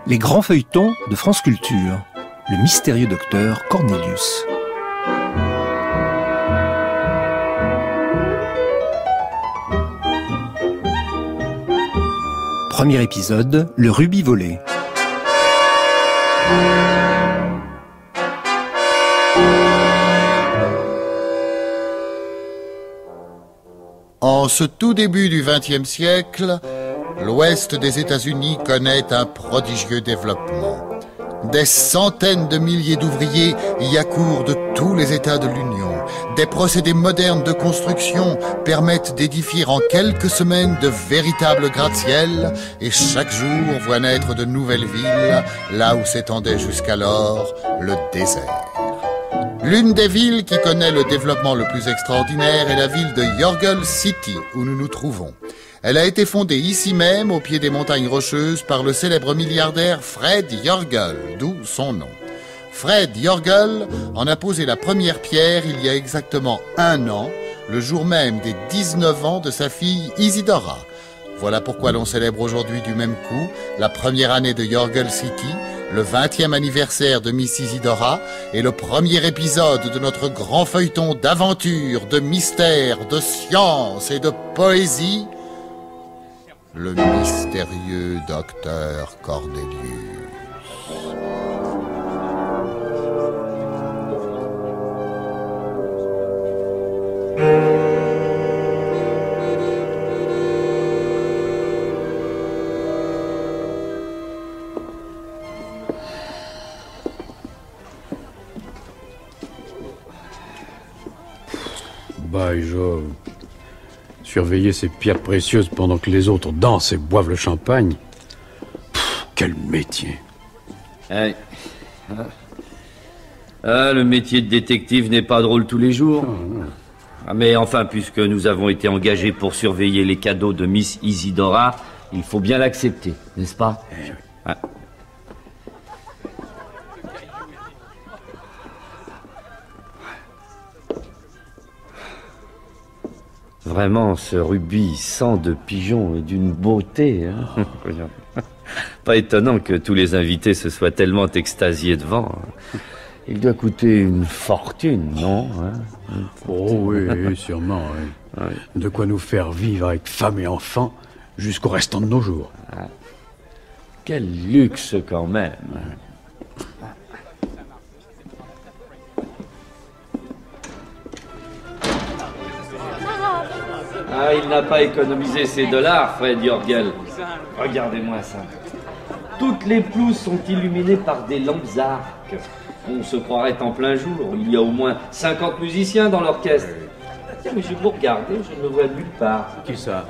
Les grands feuilletons de France Culture. Le mystérieux docteur Cornelius. Premier épisode, le rubis volé. En ce tout début du XXe siècle, l'ouest des États-Unis connaît un prodigieux développement. Des centaines de milliers d'ouvriers y accourent de tous les États de l'Union. Des procédés modernes de construction permettent d'édifier en quelques semaines de véritables gratte-ciel et chaque jour voit naître de nouvelles villes là où s'étendait jusqu'alors le désert. L'une des villes qui connaît le développement le plus extraordinaire est la ville de Yorgle City, où nous nous trouvons. Elle a été fondée ici même, au pied des montagnes rocheuses, par le célèbre milliardaire Fred Yorgle, d'où son nom. Fred Yorgle en a posé la première pierre il y a exactement 1 an, le jour même des 19 ans de sa fille Isidora. Voilà pourquoi l'on célèbre aujourd'hui du même coup la première année de Yorgle City, le 20e anniversaire de Miss Isidora et le premier épisode de notre grand feuilleton d'aventure, de mystère, de science et de poésie, le mystérieux docteur Cornelius. By Jove. Surveiller ces pierres précieuses pendant que les autres dansent et boivent le champagne. Quel métier. Ah, le métier de détective n'est pas drôle tous les jours. Mais enfin, puisque nous avons été engagés pour surveiller les cadeaux de Miss Isidora, il faut bien l'accepter, n'est-ce pas? Vraiment, ce rubis sang de pigeon est d'une beauté. Hein. Pas étonnant que tous les invités se soient tellement extasiés devant. Il doit coûter une fortune, non? Oh oui, sûrement. Oui. De quoi nous faire vivre avec femme et enfants jusqu'au restant de nos jours. Quel luxe quand même. Ah, il n'a pas économisé ses dollars, Fred Yorgle. Regardez-moi ça. Toutes les pelouses sont illuminées par des lampes arc. On se croirait en plein jour. Il y a au moins 50 musiciens dans l'orchestre. Tiens, mais je vous regarder, je ne le vois nulle part. Qui ça?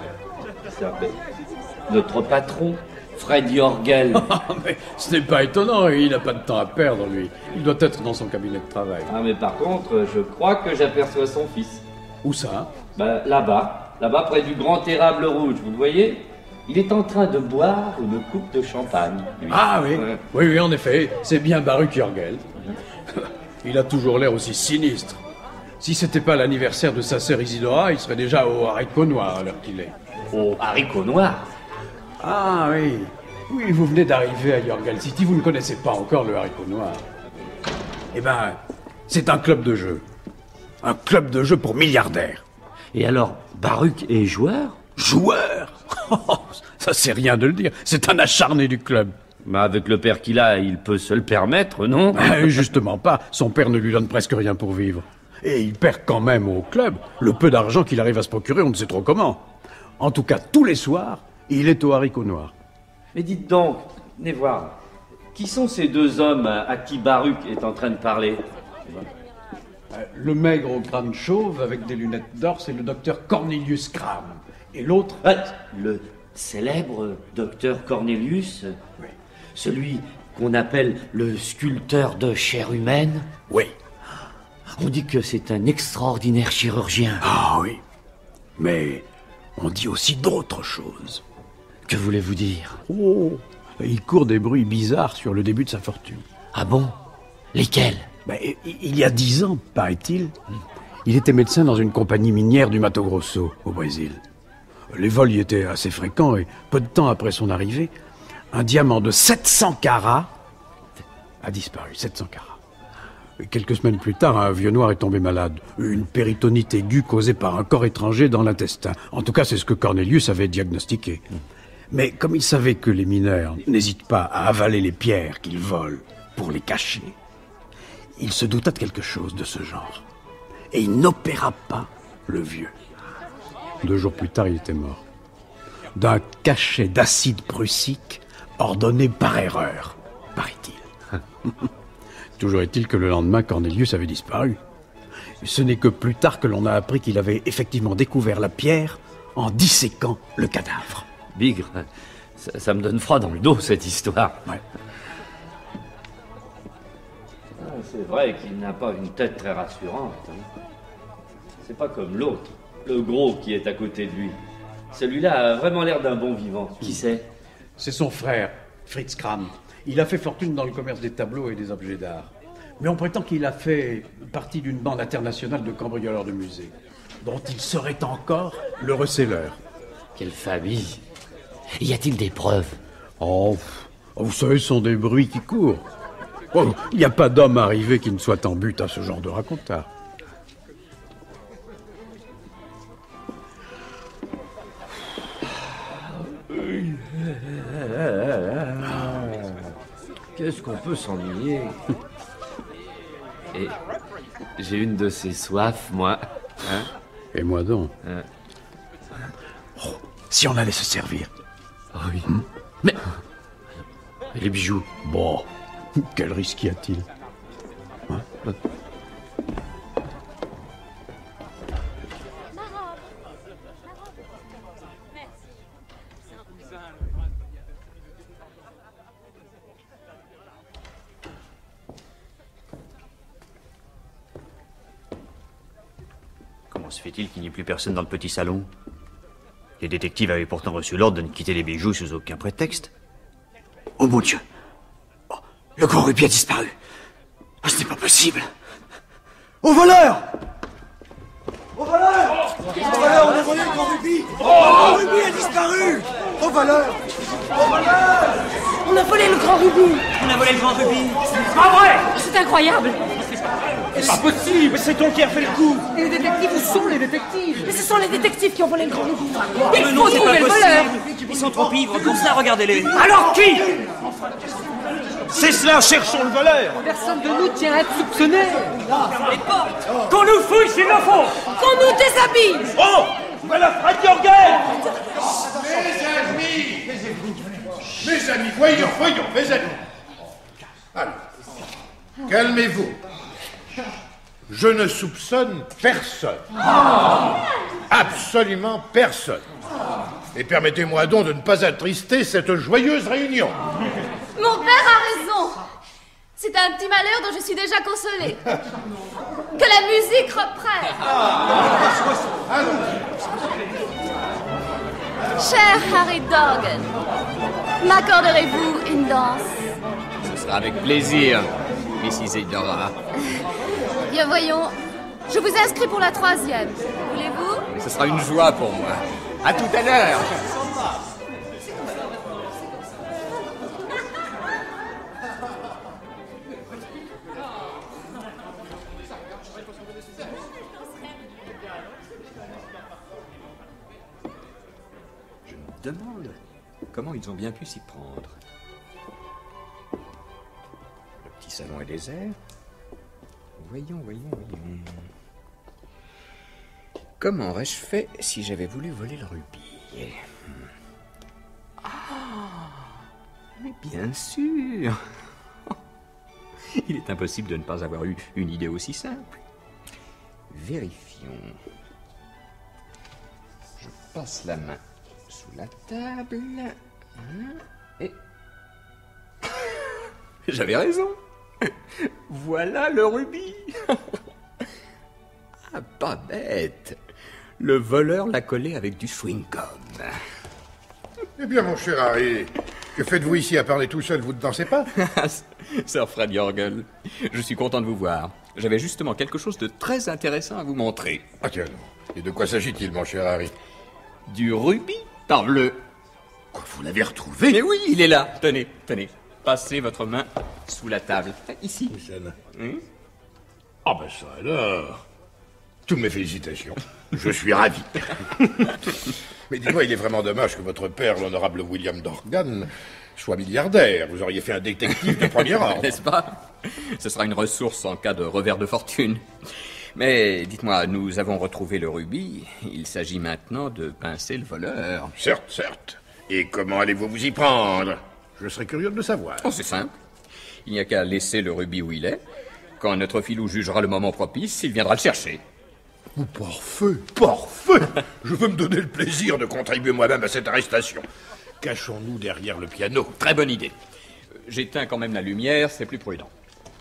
Notre patron, Fred Yorgle. Mais ce n'est pas étonnant, il n'a pas de temps à perdre, lui. Il doit être dans son cabinet de travail. Ah, mais par contre, je crois que j'aperçois son fils. Où ça? Là-bas, près du grand érable rouge, vous le voyez? Il est en train de boire une coupe de champagne, lui. Ah oui, oui, en effet, c'est bien Baruch Yorgle. Il a toujours l'air aussi sinistre. Si c'était pas l'anniversaire de sa sœur Isidora, il serait déjà au haricot noir à l'heure qu'il est. Au haricot noir? Ah oui, oui, vous venez d'arriver à Yorgle City, vous ne connaissez pas encore le haricot noir. Eh ben, c'est un club de jeu. Un club de jeu pour milliardaires. Et alors, Baruch est joueur? Joueur? Ça c'est rien de le dire, c'est un acharné du club. Mais avec le père qu'il a, il peut se le permettre, non? Justement pas, son père ne lui donne presque rien pour vivre. Et il perd quand même au club le peu d'argent qu'il arrive à se procurer, on ne sait trop comment. En tout cas, tous les soirs, il est au haricot noir. Mais dites donc, venez voir, qui sont ces 2 hommes à qui Baruch est en train de parler? Le maigre au crâne chauve avec des lunettes d'or, c'est le docteur Cornelius Cram. Et l'autre... Le célèbre docteur Cornelius? Oui. Celui qu'on appelle le sculpteur de chair humaine? Oui. On dit que c'est un extraordinaire chirurgien. Ah oui. Mais on dit aussi d'autres choses. Que voulez-vous dire? Oh, il court des bruits bizarres sur le début de sa fortune. Ah bon? Lesquels? Il y a 10 ans, paraît-il, il était médecin dans une compagnie minière du Mato Grosso, au Brésil. Les vols y étaient assez fréquents et peu de temps après son arrivée, un diamant de 700 carats a disparu. 700 carats. Et quelques semaines plus tard, un vieux noir est tombé malade. Une péritonite aiguë causée par un corps étranger dans l'intestin. En tout cas, c'est ce que Cornelius avait diagnostiqué. Mais comme il savait que les mineurs n'hésitent pas à avaler les pierres qu'ils volent pour les cacher, il se douta de quelque chose de ce genre. Et il n'opéra pas le vieux. 2 jours plus tard, il était mort. D'un cachet d'acide prussique ordonné par erreur, paraît-il. Toujours est-il que le lendemain, Cornelius avait disparu. Et ce n'est que plus tard que l'on a appris qu'il avait effectivement découvert la pierre en disséquant le cadavre. Bigre, ça me donne froid dans le dos, cette histoire. Ouais. C'est vrai qu'il n'a pas une tête très rassurante. Hein. C'est pas comme l'autre, le gros qui est à côté de lui. Celui-là a vraiment l'air d'un bon vivant. Qui c'est? C'est son frère, Fritz Kram. Il a fait fortune dans le commerce des tableaux et des objets d'art. Mais on prétend qu'il a fait partie d'une bande internationale de cambrioleurs de musées, dont il serait encore le receleur. Quelle famille! Y a-t-il des preuves? Oh, vous savez, ce sont des bruits qui courent. Oh, il n'y a pas d'homme arrivé qui ne soit en but à ce genre de racontard. Qu'est-ce qu'on peut s'ennuyer? Et j'ai une de ces soifs, moi. Hein? Et moi donc. Oh, si on allait se servir. Oh oui. Mais... Et les bijoux? Bon, quel risque y a-t-il? Hein? Comment se fait-il qu'il n'y ait plus personne dans le petit salon? Les détectives avaient pourtant reçu l'ordre de ne quitter les bijoux sous aucun prétexte. Oh mon Dieu! Oh, le grand rubis a disparu! Oh, ce n'est pas possible! Au voleur! Au voleur! Au voleur, on a volé le grand rubis! Le rubis a disparu! Au voleur! Au voleur! On a volé le grand rubis! On a volé le grand rubis! C'est pas vrai! C'est incroyable! C'est pas possible! C'est toi qui as fait le coup! Et les détectives, où sont les détectives? Mais ce sont les détectives qui ont volé le grand rubis! Mais Il non, faut c'est trouver pas le possible. voleur! Ils sont trop ivres pour ça, regardez-les! Alors qui? C'est cela, cherchons le voleur! Personne de nous tient à être soupçonné! Qu'on nous fouille s'il le faut! Qu'on nous déshabille! Oh! Voilà Fred Jorgen! Mes amis, voyons, mes amis. Alors, calmez-vous. Je ne soupçonne personne. Absolument personne. Et permettez-moi donc de ne pas attrister cette joyeuse réunion. Mon père a raison. C'est un petit malheur dont je suis déjà consolée. Que la musique reprenne. Cher Harry Dorgan, m'accorderez-vous une danse? Ce sera avec plaisir, Miss Isidora. Bien voyons, je vous inscris pour la 3e. Voulez-vous? Ce sera une joie pour moi. À tout à l'heure. Je me demande comment ils ont bien pu s'y prendre. Le petit salon est désert. Voyons. Comment aurais-je fait si j'avais voulu voler le rubis? Ah, mais bien sûr. Il est impossible de ne pas avoir eu une idée aussi simple. Vérifions. Je passe la main sous la table. Et... J'avais raison. Voilà le rubis. Ah, pas bête. Le voleur l'a collé avec du chewing-gum. Eh bien, mon cher Harry, que faites-vous ici à parler tout seul? Vous ne dansez pas? Sir Fred Jorgen, je suis content de vous voir. J'avais justement quelque chose de très intéressant à vous montrer. Ah tiens, et de quoi s'agit-il, mon cher Harry? Du rubis, parbleu. Quoi, vous l'avez retrouvé? Mais oui, il est là. Tenez, tenez. Passez votre main sous la table. Ici. Ah ben ça alors. Toutes mes félicitations. Je suis ravi. Mais dis-moi, il est vraiment dommage que votre père, l'honorable William Dorgan, soit milliardaire. Vous auriez fait un détective de premier ordre. N'est-ce pas? Ce sera une ressource en cas de revers de fortune. Mais dites-moi, nous avons retrouvé le rubis. Il s'agit maintenant de pincer le voleur. Certes, certes. Et comment allez-vous vous y prendre? Je serais curieux de le savoir. Oh, c'est simple. Il n'y a qu'à laisser le rubis où il est. Quand notre filou jugera le moment propice, il viendra le chercher. Oh, parfait, parfait. Je veux me donner le plaisir de contribuer moi-même à cette arrestation. Cachons-nous derrière le piano. Très bonne idée. J'éteins quand même la lumière, c'est plus prudent.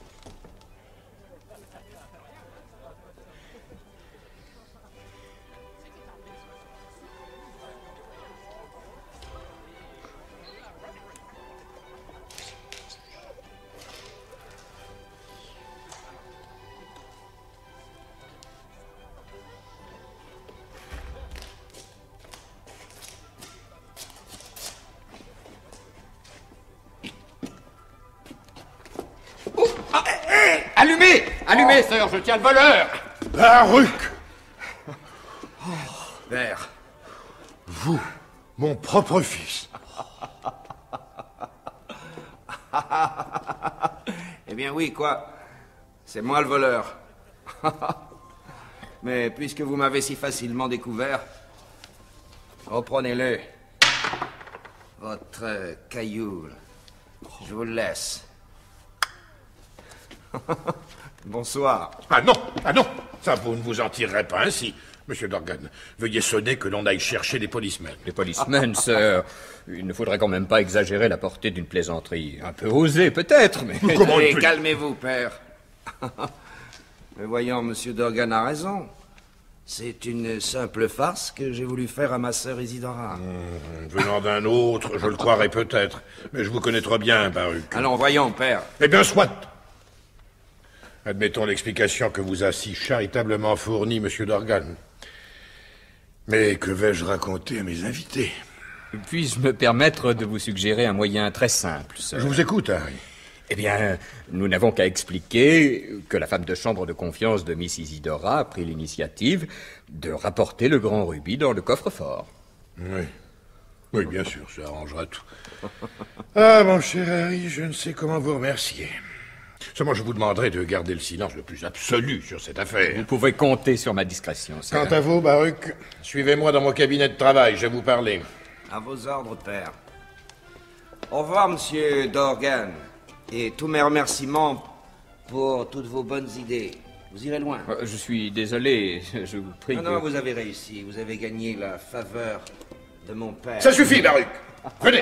Allumez! Allumez, sœur, je tiens le voleur! Baruch! Père. Vous, mon propre fils. Eh bien oui, quoi. C'est moi le voleur. Mais puisque vous m'avez si facilement découvert, reprenez-le. Votre caillou. Je vous le laisse. Bonsoir. Ah non, ça vous ne vous en tirerez pas ainsi. Monsieur Dorgan, veuillez sonner que l'on aille chercher les policemen. Les policemen, sœur, il ne faudrait quand même pas exagérer la portée d'une plaisanterie. Un peu osée, peut-être, mais... Allez, calmez-vous, père. Mais voyons, monsieur Dorgan a raison. C'est une simple farce que j'ai voulu faire à ma sœur Isidora. Venant d'un autre, je le croirais peut-être. Mais je vous connais trop bien, Baruch. Allons, voyons, père. Eh bien, soit. Admettons l'explication que vous a si charitablement fournie, monsieur Dorgan. Mais que vais-je raconter à mes invités? Puis-je me permettre de vous suggérer un moyen très simple, sœur? Je vous écoute, Harry. Eh bien, nous n'avons qu'à expliquer que la femme de chambre de confiance de Miss Isidora a pris l'initiative de rapporter le grand rubis dans le coffre-fort. Oui. Oui, bien sûr, ça arrangera tout. Ah, mon cher Harry, je ne sais comment vous remercier. Seulement, je vous demanderai de garder le silence le plus absolu sur cette affaire. Vous pouvez compter sur ma discrétion, sœur. Quant à vous, Baruch, suivez-moi dans mon cabinet de travail, je vais vous parler. À vos ordres, père. Au revoir, monsieur Dorgan. Et tous mes remerciements pour toutes vos bonnes idées. Vous irez loin. Je suis désolé, je vous prie. Non, vous avez réussi. Vous avez gagné la faveur de mon père. Ça suffit, Baruch. Venez.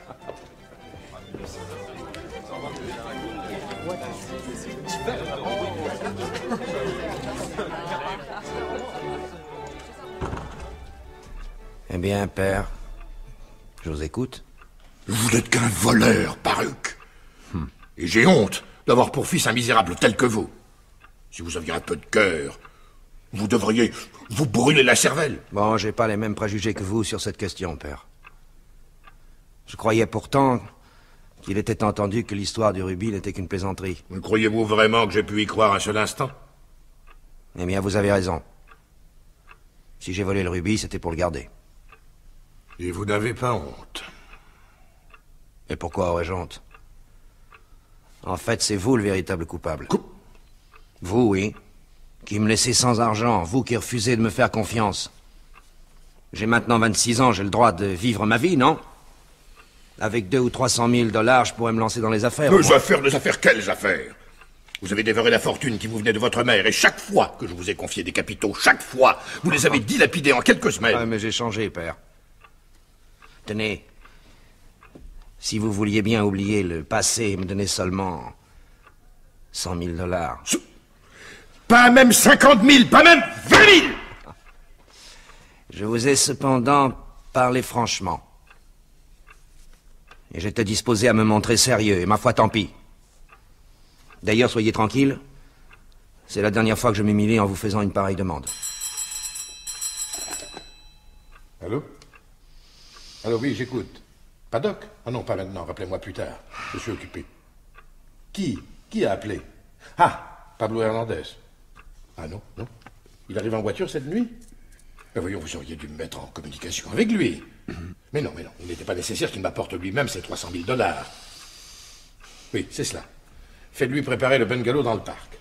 Eh bien, père, je vous écoute. Vous n'êtes qu'un voleur, Baruch. Et j'ai honte d'avoir pour fils un misérable tel que vous. Si vous aviez un peu de cœur, vous devriez vous brûler la cervelle. Bon, j'ai pas les mêmes préjugés que vous sur cette question, père. Je croyais pourtant qu'il était entendu que l'histoire du rubis n'était qu'une plaisanterie. Croyez-vous vraiment que j'ai pu y croire un seul instant? Eh bien, vous avez raison. Si j'ai volé le rubis, c'était pour le garder. Et vous n'avez pas honte? Et pourquoi aurais-je honte? En fait, c'est vous le véritable coupable. Vous, oui. Qui me laissez sans argent. Vous qui refusez de me faire confiance. J'ai maintenant 26 ans, j'ai le droit de vivre ma vie, non? Avec 200 ou 300 000 $, je pourrais me lancer dans les affaires. Les affaires, quelles affaires? Vous avez dévoré la fortune qui vous venait de votre mère, et chaque fois que je vous ai confié des capitaux, chaque fois, vous les avez dilapidés en quelques semaines. Ah, mais j'ai changé, père. Tenez. Si vous vouliez bien oublier le passé et me donner seulement 100 000 $. Pas même 50 000, pas même 20 000! Je vous ai cependant parlé franchement. Et j'étais disposé à me montrer sérieux, et ma foi, tant pis. D'ailleurs, soyez tranquille. C'est la dernière fois que je m'humilie en vous faisant une pareille demande. Allô? Allô, oui, j'écoute. Paddock? Ah non, pas maintenant, rappelez-moi plus tard. Je suis occupé. Qui a appelé? Ah, Pablo Hernandez. Ah non, non. Il arrive en voiture cette nuit? Ben voyons, vous auriez dû me mettre en communication avec lui. Mais non, il n'était pas nécessaire qu'il m'apporte lui-même ces 300 000 $. Oui, c'est cela. Faites-lui préparer le bungalow dans le parc.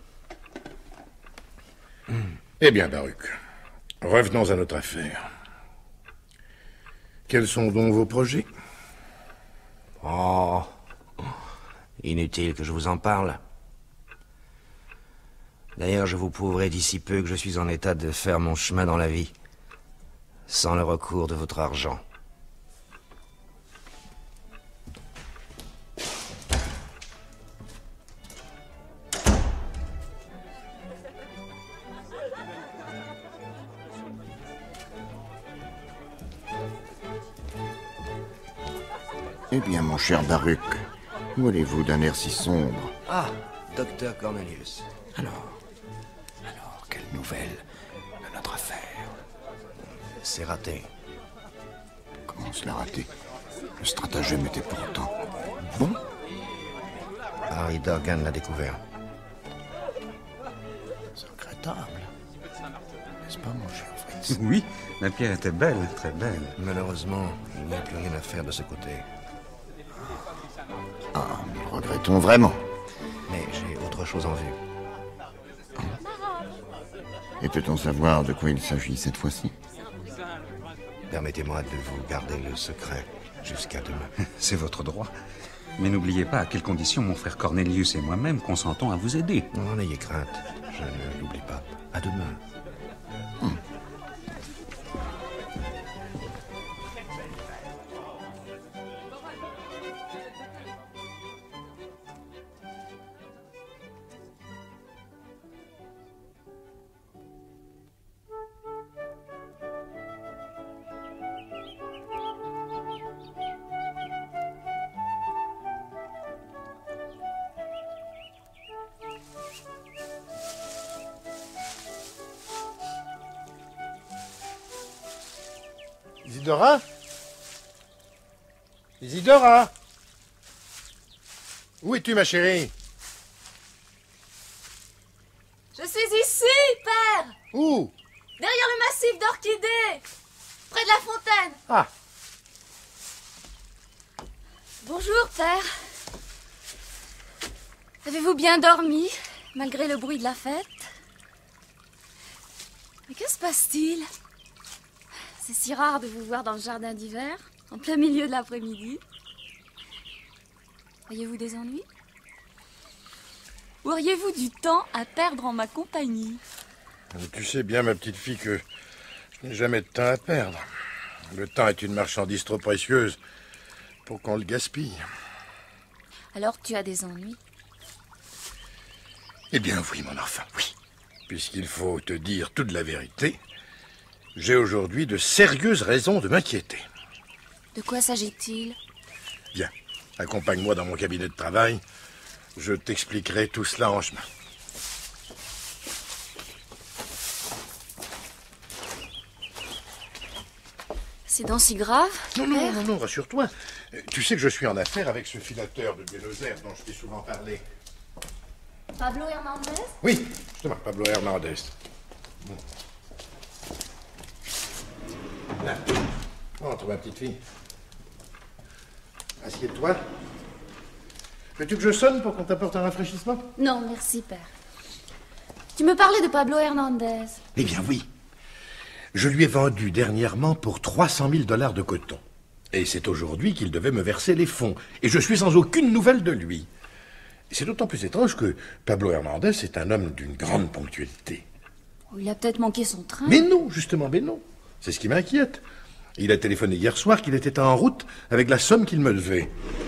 Eh bien, Baruch, revenons à notre affaire. Quels sont donc vos projets? Oh, inutile que je vous en parle. D'ailleurs, je vous prouverai d'ici peu que je suis en état de faire mon chemin dans la vie, sans le recours de votre argent. Eh bien, mon cher Baruch, où allez-vous d'un air si sombre? Ah, docteur Cornelius. Alors, quelle nouvelle de notre affaire? C'est raté. Comment cela raté? Le stratagème était pourtant bon. Harry Dorgan l'a découvert. C'est regrettable. N'est-ce pas, mon cher Fritz? Oui, la pierre était belle, très belle. Malheureusement, il n'y a plus rien à faire de ce côté. Ah, nous regrettons vraiment. Mais j'ai autre chose en vue. Et peut-on savoir de quoi il s'agit cette fois-ci? Permettez-moi de vous garder le secret jusqu'à demain. C'est votre droit. Mais n'oubliez pas à quelles conditions mon frère Cornelius et moi-même consentons à vous aider. Non, n'ayez crainte. Je ne l'oublie pas. À demain. Isidora? Isidora? Où es-tu, ma chérie? Je suis ici, père! Où? Derrière le massif d'orchidées! Près de la fontaine! Ah! Bonjour, père. Avez-vous bien dormi, malgré le bruit de la fête? Mais que se passe-t-il? C'est si rare de vous voir dans le jardin d'hiver, en plein milieu de l'après-midi. Auriez-vous des ennuis? Ou auriez-vous du temps à perdre en ma compagnie? Tu sais bien, ma petite fille, que je n'ai jamais de temps à perdre. Le temps est une marchandise trop précieuse pour qu'on le gaspille. Alors tu as des ennuis? Eh bien oui, mon enfant, oui. Puisqu'il faut te dire toute la vérité, j'ai aujourd'hui de sérieuses raisons de m'inquiéter. De quoi s'agit-il? Viens, accompagne-moi dans mon cabinet de travail. Je t'expliquerai tout cela en chemin. C'est donc si grave? Non, rassure-toi. Tu sais que je suis en affaire avec ce filateur de Buenos Aires dont je t'ai souvent parlé. Pablo Hernandez? Oui, justement, Pablo Hernandez. Bon. Là. Entre, ma petite fille. Assieds-toi. Veux-tu que je sonne pour qu'on t'apporte un rafraîchissement? Non, merci, père. Tu me parlais de Pablo Hernandez. Eh bien, oui. Je lui ai vendu dernièrement pour 300 000 $ de coton. Et c'est aujourd'hui qu'il devait me verser les fonds. Et je suis sans aucune nouvelle de lui. C'est d'autant plus étrange que Pablo Hernandez est un homme d'une grande ponctualité. Il a peut-être manqué son train. Mais non, justement, mais non. C'est ce qui m'inquiète. Il a téléphoné hier soir qu'il était en route avec la somme qu'il me devait.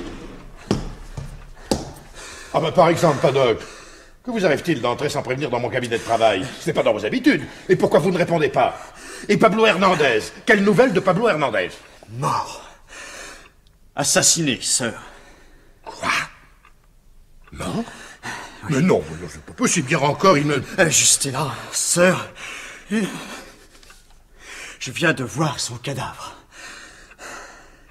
Ah ben par exemple, Paddock, que vous arrive-t-il d'entrer sans prévenir dans mon cabinet de travail? Ce n'est pas dans vos habitudes. Et pourquoi vous ne répondez pas? Et Pablo Hernandez? Quelle nouvelle de Pablo Hernandez? Mort. Assassiné, sœur. Quoi? Mort? Oui. Mais non, c'est pas possible. Hier encore, il me... Juste là, sœur. Je viens de voir son cadavre.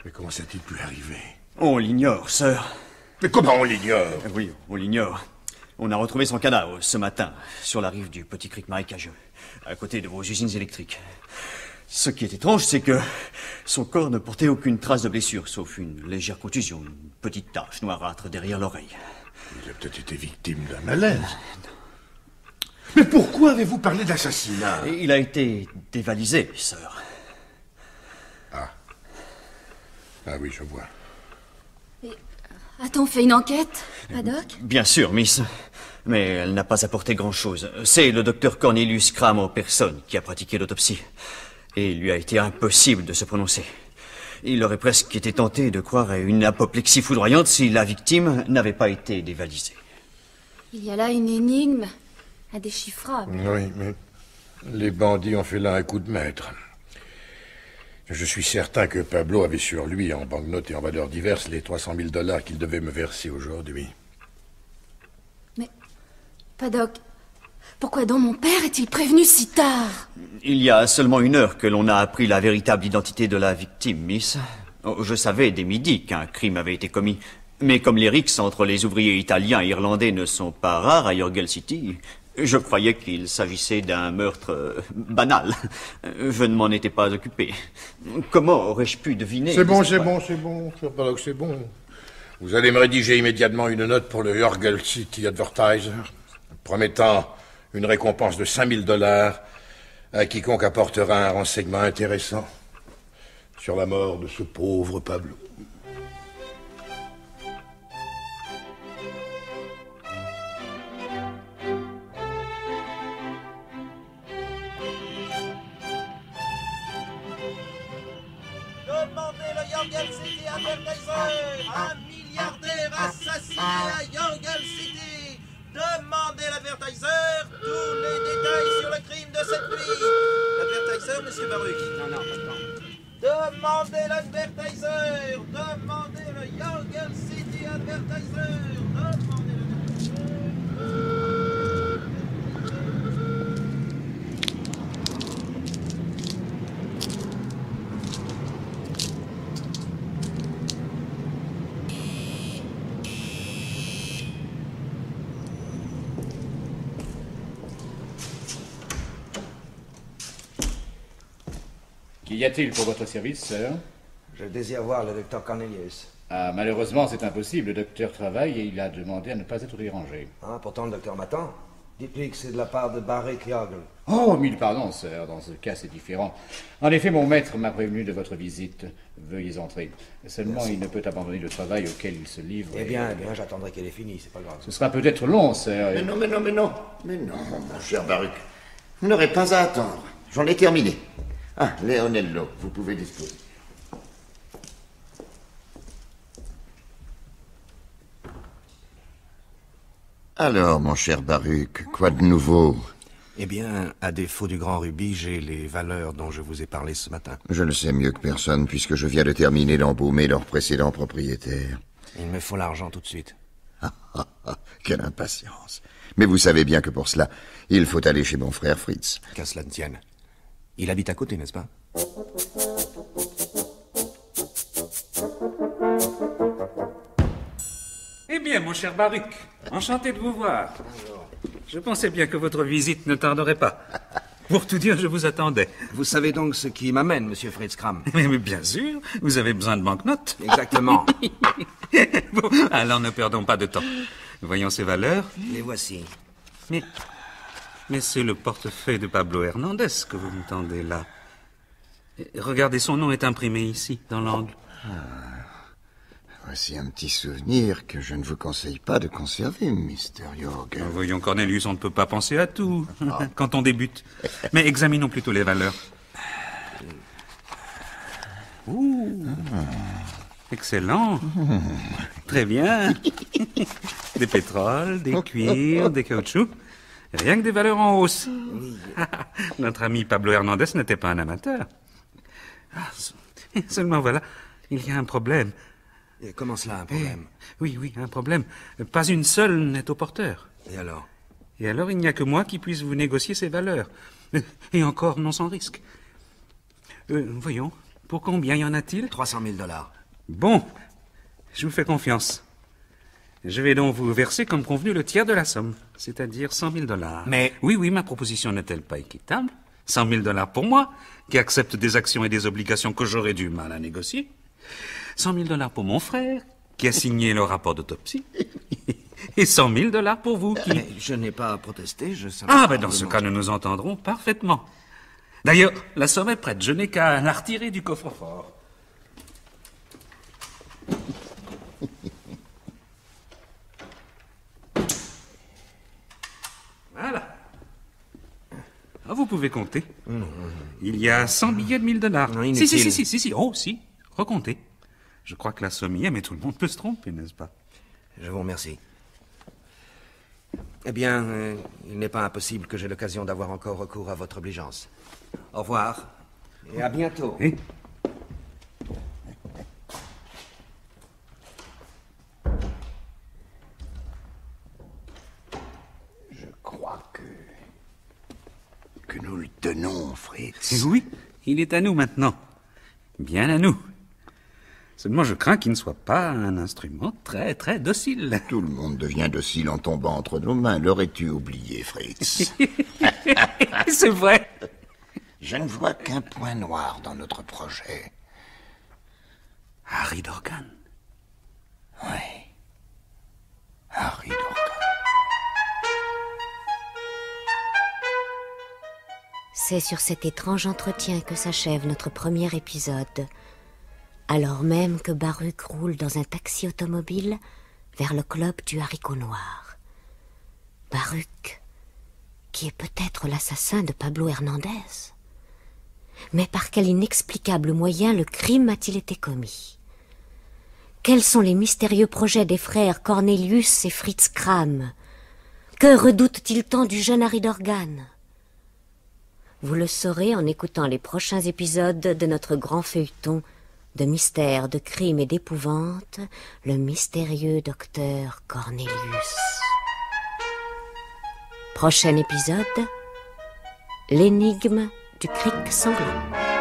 Mais comment ça-t-il pu arriver? On l'ignore, sir. Mais comment on l'ignore? Oui, on l'ignore. On a retrouvé son cadavre ce matin, sur la rive du petit creek marécageux, à côté de vos usines électriques. Ce qui est étrange, c'est que son corps ne portait aucune trace de blessure, sauf une légère contusion, une petite tache noirâtre derrière l'oreille. Il a peut-être été victime d'un malaise. Mais pourquoi avez-vous parlé d'assassinat? Il a été dévalisé, sir. Ah. Ah oui, je vois. A-t-on fait une enquête, Paddock? Bien sûr, miss. Mais elle n'a pas apporté grand-chose. C'est le docteur Cornelius Cram en personne qui a pratiqué l'autopsie. Et il lui a été impossible de se prononcer. Il aurait presque été tenté de croire à une apoplexie foudroyante si la victime n'avait pas été dévalisée. Il y a là une énigme indéchiffrable. Oui, mais les bandits ont fait là un coup de maître. Je suis certain que Pablo avait sur lui, en banknotes et en valeurs diverses, les 300 000 $ qu'il devait me verser aujourd'hui. Mais, Paddock, pourquoi donc mon père est-il prévenu si tard? Il y a seulement 1 heure que l'on a appris la véritable identité de la victime, miss. Je savais dès midi qu'un crime avait été commis. Mais comme les rixes entre les ouvriers italiens et irlandais ne sont pas rares à Yorgel City, je croyais qu'il s'agissait d'un meurtre banal. Je ne m'en étais pas occupé. Comment aurais-je pu deviner? C'est bon, cher Paddock, c'est bon. Vous allez me rédiger immédiatement une note pour le Yorgel City Advertiser, promettant une récompense de 5 000 $ à quiconque apportera un renseignement intéressant sur la mort de ce pauvre Pablo. Demandez le Yorgel City Advertiser, un milliardaire assassiné à Yorgel City. Demandez l'advertiser, tous les détails sur le crime de cette nuit. L'advertiser, monsieur Baruch. Non, attends. Demandez l'advertiser, demandez le Yorgel City Advertiser, demandez l'advertiser. Qu'y a-t-il pour votre service, sir? Je désire voir le docteur Cornelius. Ah, malheureusement, c'est impossible. Le docteur travaille et il a demandé à ne pas être dérangé. Ah, pourtant, le docteur m'attend. Dites-lui que c'est de la part de Barrick Yorgel. Oh, mille pardons, sir. Dans ce cas, c'est différent. En effet, mon maître m'a prévenu de votre visite. Veuillez entrer. Seulement, Merci. il ne peut abandonner le travail auquel il se livre. Eh bien, j'attendrai qu'elle ait fini, c'est pas grave. Ce sera peut-être long, sir. Mais non, mon cher Baruch. Vous n'aurez pas à attendre. J'en ai terminé. Ah, Leonello, vous pouvez disposer. Alors, mon cher Baruch, quoi de nouveau? Eh bien, à défaut du grand rubis, j'ai les valeurs dont je vous ai parlé ce matin. Je le sais mieux que personne, puisque je viens de terminer d'embaumer leur précédent propriétaire. Il me faut l'argent tout de suite. Quelle impatience. Mais vous savez bien que pour cela, il faut aller chez mon frère Fritz. Qu'à cela ne tienne. Il habite à côté, n'est-ce pas? Eh bien, mon cher Baruch, enchanté de vous voir. Je pensais bien que votre visite ne tarderait pas. Pour tout dire, je vous attendais. Vous savez donc ce qui m'amène, monsieur Fritz Cram? Mais bien sûr, vous avez besoin de banknotes. Exactement. Bon, alors ne perdons pas de temps. Voyons ces valeurs. Les voici. Mais c'est le portefeuille de Pablo Hernandez que vous me tendez là. Regardez, son nom est imprimé ici, dans l'angle. Voici un petit souvenir que je ne vous conseille pas de conserver, Mr. Yorgel. Voyons, Cornelius, on ne peut pas penser à tout quand on débute. Mais examinons plutôt les valeurs. Ouh. Excellent. Très bien. Des pétroles, des cuirs, des caoutchoucs. Rien que des valeurs en hausse. Notre ami Pablo Hernandez n'était pas un amateur. Seulement voilà, il y a un problème. Et comment cela, un problème? Oui, un problème. Pas une seule n'est au porteur. Et alors? Et alors, il n'y a que moi qui puisse vous négocier ces valeurs. Et encore, non sans risque. Voyons, Pour combien y en a-t-il? 300 000 $. Bon, je vous fais confiance. Je vais donc vous verser comme convenu le tiers de la somme, c'est-à-dire 100 000 $. Mais... Oui, ma proposition n'est-elle pas équitable? 100 000 $ pour moi, qui accepte des actions et des obligations que j'aurais du mal à négocier. 100 000 $ pour mon frère, qui a signé le rapport d'autopsie. Et 100 000 $ pour vous, qui... Mais je n'ai pas protesté, je savais... Ah, ben dans ce cas, nous nous entendrons parfaitement. D'ailleurs, la somme est prête, je n'ai qu'à la retirer du coffre-fort. Voilà. Ah, vous pouvez compter. Il y a 100 billets de 1 000 $. Non, inutile. Si. Oh, si. Recomptez. Je crois que la somme y est, mais tout le monde peut se tromper, n'est-ce pas? Je vous remercie. Eh bien, il n'est pas impossible que j'aie l'occasion d'avoir encore recours à votre obligeance. Au revoir. Et à bientôt. Et Je crois que nous le tenons, Fritz. oui, il est à nous maintenant. Bien à nous. Seulement, je crains qu'il ne soit pas un instrument très, très docile. Tout le monde devient docile en tombant entre nos mains. L'aurais-tu oublié, Fritz? C'est vrai. Je ne vois qu'un point noir dans notre projet. Harry Dorgan. Oui. Harry Dorgan. C'est sur cet étrange entretien que s'achève notre premier épisode, alors même que Baruch roule dans un taxi automobile vers le club du haricot noir. Baruch, qui est peut-être l'assassin de Pablo Hernandez. Mais par quel inexplicable moyen le crime a-t-il été commis? Quels sont les mystérieux projets des frères Cornelius et Fritz Kram? Que redoute-t-il tant du jeune Harry Dorgan? Vous le saurez en écoutant les prochains épisodes de notre grand feuilleton de mystère, de crime et d'épouvante, le mystérieux docteur Cornelius. Prochain épisode, l'énigme du cric sanglant.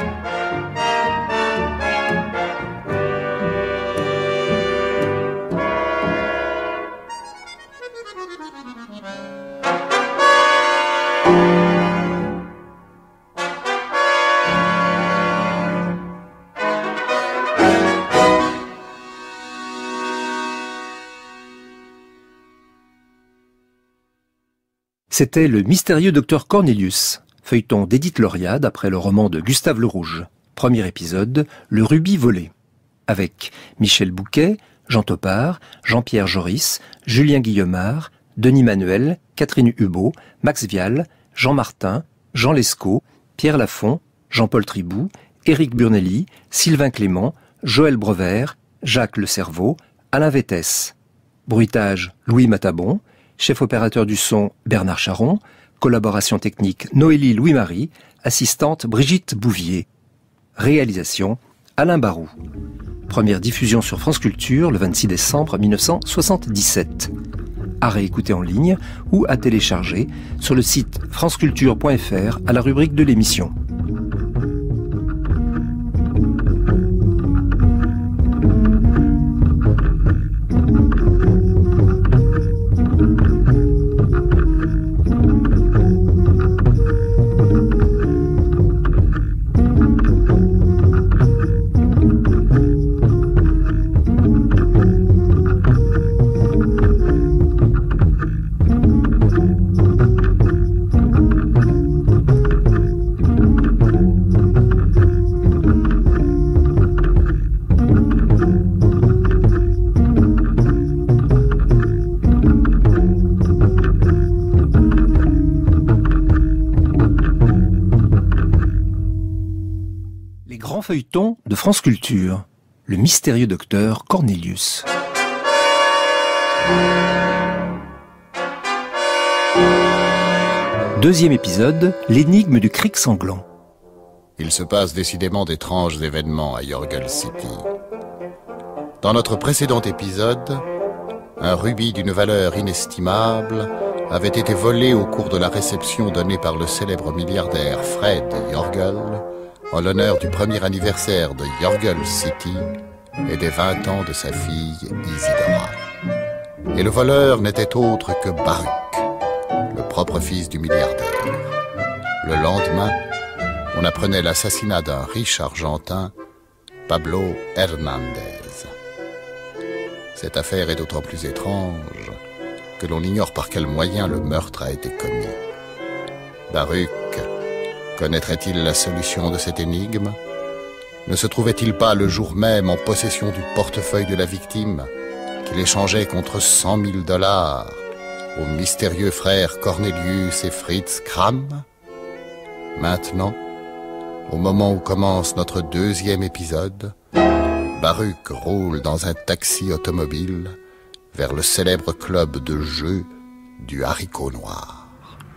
C'était Le mystérieux docteur Cornelius, feuilleton d'Édith Lauria d'après le roman de Gustave Le Rouge. Premier épisode, Le rubis volé. Avec Michel Bouquet, Jean Topard, Jean-Pierre Joris, Julien Guillemard, Denis Manuel, Catherine Hubault, Max Vial, Jean Martin, Jean Lescaut, Pierre Lafont, Jean-Paul Tribou, Éric Burnelli, Sylvain Clément, Joël Brevert, Jacques Le Cerveau, Alain Vétès. Bruitage, Louis Matabon. Chef opérateur du son, Bernard Charon. Collaboration technique, Noélie Louis-Marie. Assistante, Brigitte Bouvier. Réalisation, Alain Barou. Première diffusion sur France Culture le 26 décembre 1977. À réécouter en ligne ou à télécharger sur le site franceculture.fr à la rubrique de l'émission. Feuilleton de France Culture, le mystérieux docteur Cornelius. Deuxième épisode, l'énigme du cric sanglant. Il se passe décidément d'étranges événements à Yorgal City. Dans notre précédent épisode, un rubis d'une valeur inestimable avait été volé au cours de la réception donnée par le célèbre milliardaire Fred Yorgal en l'honneur du premier anniversaire de Jorgel City et des 20 ans de sa fille Isidora. Et le voleur n'était autre que Baruch, le propre fils du milliardaire. Le lendemain, on apprenait l'assassinat d'un riche argentin, Pablo Hernandez. Cette affaire est d'autant plus étrange que l'on ignore par quel moyen le meurtre a été commis. Baruch connaîtrait-il la solution de cette énigme? Ne se trouvait-il pas le jour même en possession du portefeuille de la victime qu'il échangeait contre $100 000 aux mystérieux frères Cornelius et Fritz Kram? Maintenant, au moment où commence notre deuxième épisode, Baruch roule dans un taxi automobile vers le célèbre club de jeu du haricot noir.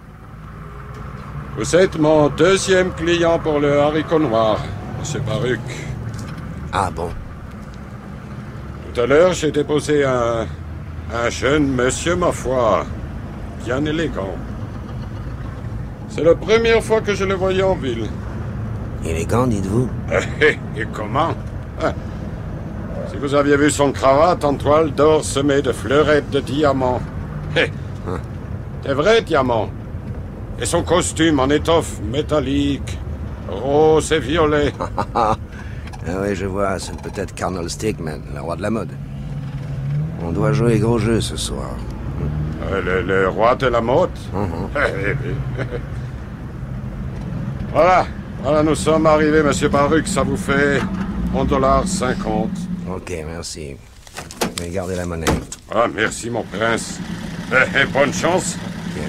Vous êtes mon deuxième client pour le haricot noir, monsieur Baruch. Ah bon? Tout à l'heure, j'ai déposé un jeune monsieur, ma foi, bien élégant. C'est la première fois que je le voyais en ville. Élégant, dites-vous? Et comment? Si vous aviez vu son cravate en toile d'or semée de fleurettes de diamants. Des vrais diamants. Et son costume en étoffe métallique, rose et violet. Ah oui, je vois, c'est peut-être Colonel Stickman, le roi de la mode. On doit jouer gros jeu ce soir. Le roi de la mode? Voilà, nous sommes arrivés, monsieur Baruch, ça vous fait $1,50. Ok, merci. Mais gardez la monnaie. Ah, merci, mon prince. Et bonne chance. Okay.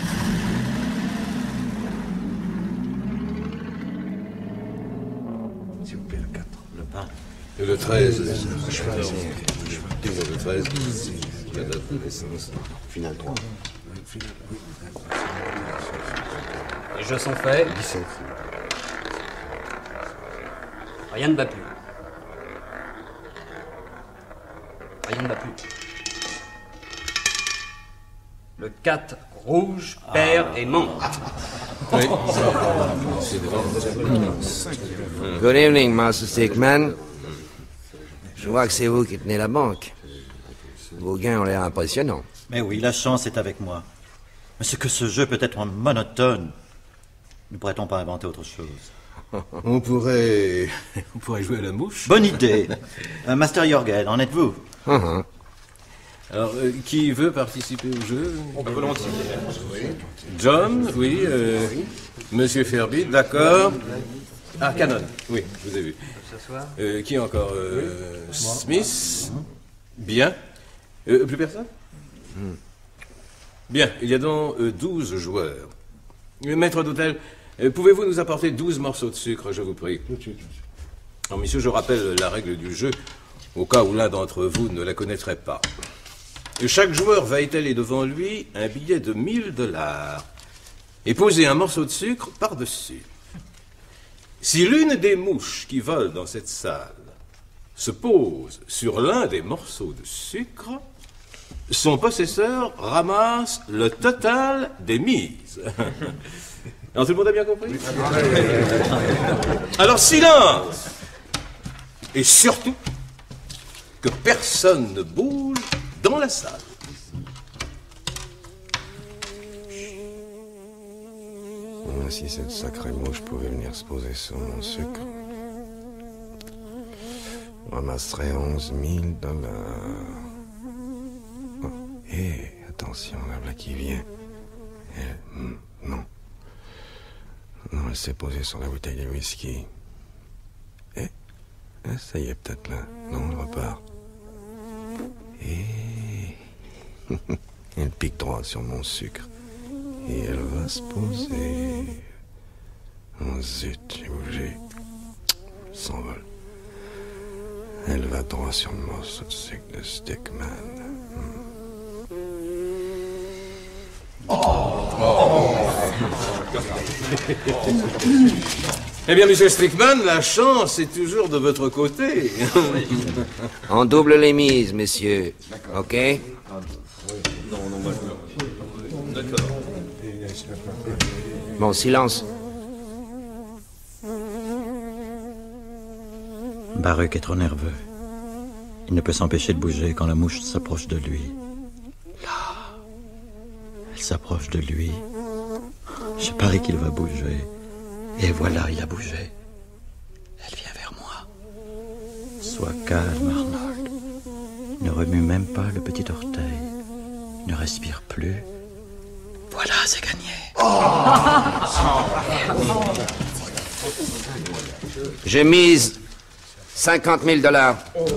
S'il vous plaît, le 4. Le pain. Et le 13. Le 13. La date de naissance. Final 3. Les jeux sont faits. 17. Rien ne va plus. Rien ne va plus. Le 4 rouge, perd et monte. Oui. Good evening, Master Stickman. Je vois que c'est vous qui tenez la banque. Vos gains ont l'air impressionnants. Mais oui, la chance est avec moi. Mais c'est que ce jeu peut être monotone. Ne pourrait-on pas inventer autre chose? On pourrait jouer à la mouche. Bonne idée. Master Jorgel, en êtes-vous? Alors, qui veut participer au jeu? On peut volontiers. John, oui. Monsieur Ferby, d'accord. Ah, Cannon, oui, je vous ai vu. Qui encore? Smith. Bien. Plus personne? Bien, il y a donc 12 joueurs. Maître d'hôtel, pouvez-vous nous apporter 12 morceaux de sucre, je vous prie? Alors, messieurs, je rappelle la règle du jeu, au cas où l'un d'entre vous ne la connaîtrait pas. Chaque joueur va étaler devant lui un billet de $1000 et poser un morceau de sucre par-dessus. Si l'une des mouches qui volent dans cette salle se pose sur l'un des morceaux de sucre, son possesseur ramasse le total des mises. Alors, tout le monde a bien compris? Alors, silence! Et surtout, que personne ne bouge dans la salle. Si cette sacrée mouche pouvait venir se poser sur mon sucre, je ramasserais $11 000. Oh, hé, attention, la voilà qui vient. Elle, non. Non, elle s'est posée sur la bouteille de whisky. Ça y est, peut-être là. Non, elle repart. Elle pique droit sur mon sucre. Et elle va se poser. Oh zut, j'ai bougé. Elle s'envole. Elle va droit sur le morceau de sucre de Stickman. Eh bien, monsieur Stickman, la chance est toujours de votre côté. On double les mises, messieurs. Ok? Bon, silence. Baruch est trop nerveux. Il ne peut s'empêcher de bouger quand la mouche s'approche de lui. Là, elle s'approche de lui. Je parie qu'il va bouger. Et voilà, il a bougé. Elle vient vers moi. Sois calme, Arnold. Ne remue même pas le petit orteil. Ne respire plus. Voilà, c'est gagné. Je mise 50 000 $.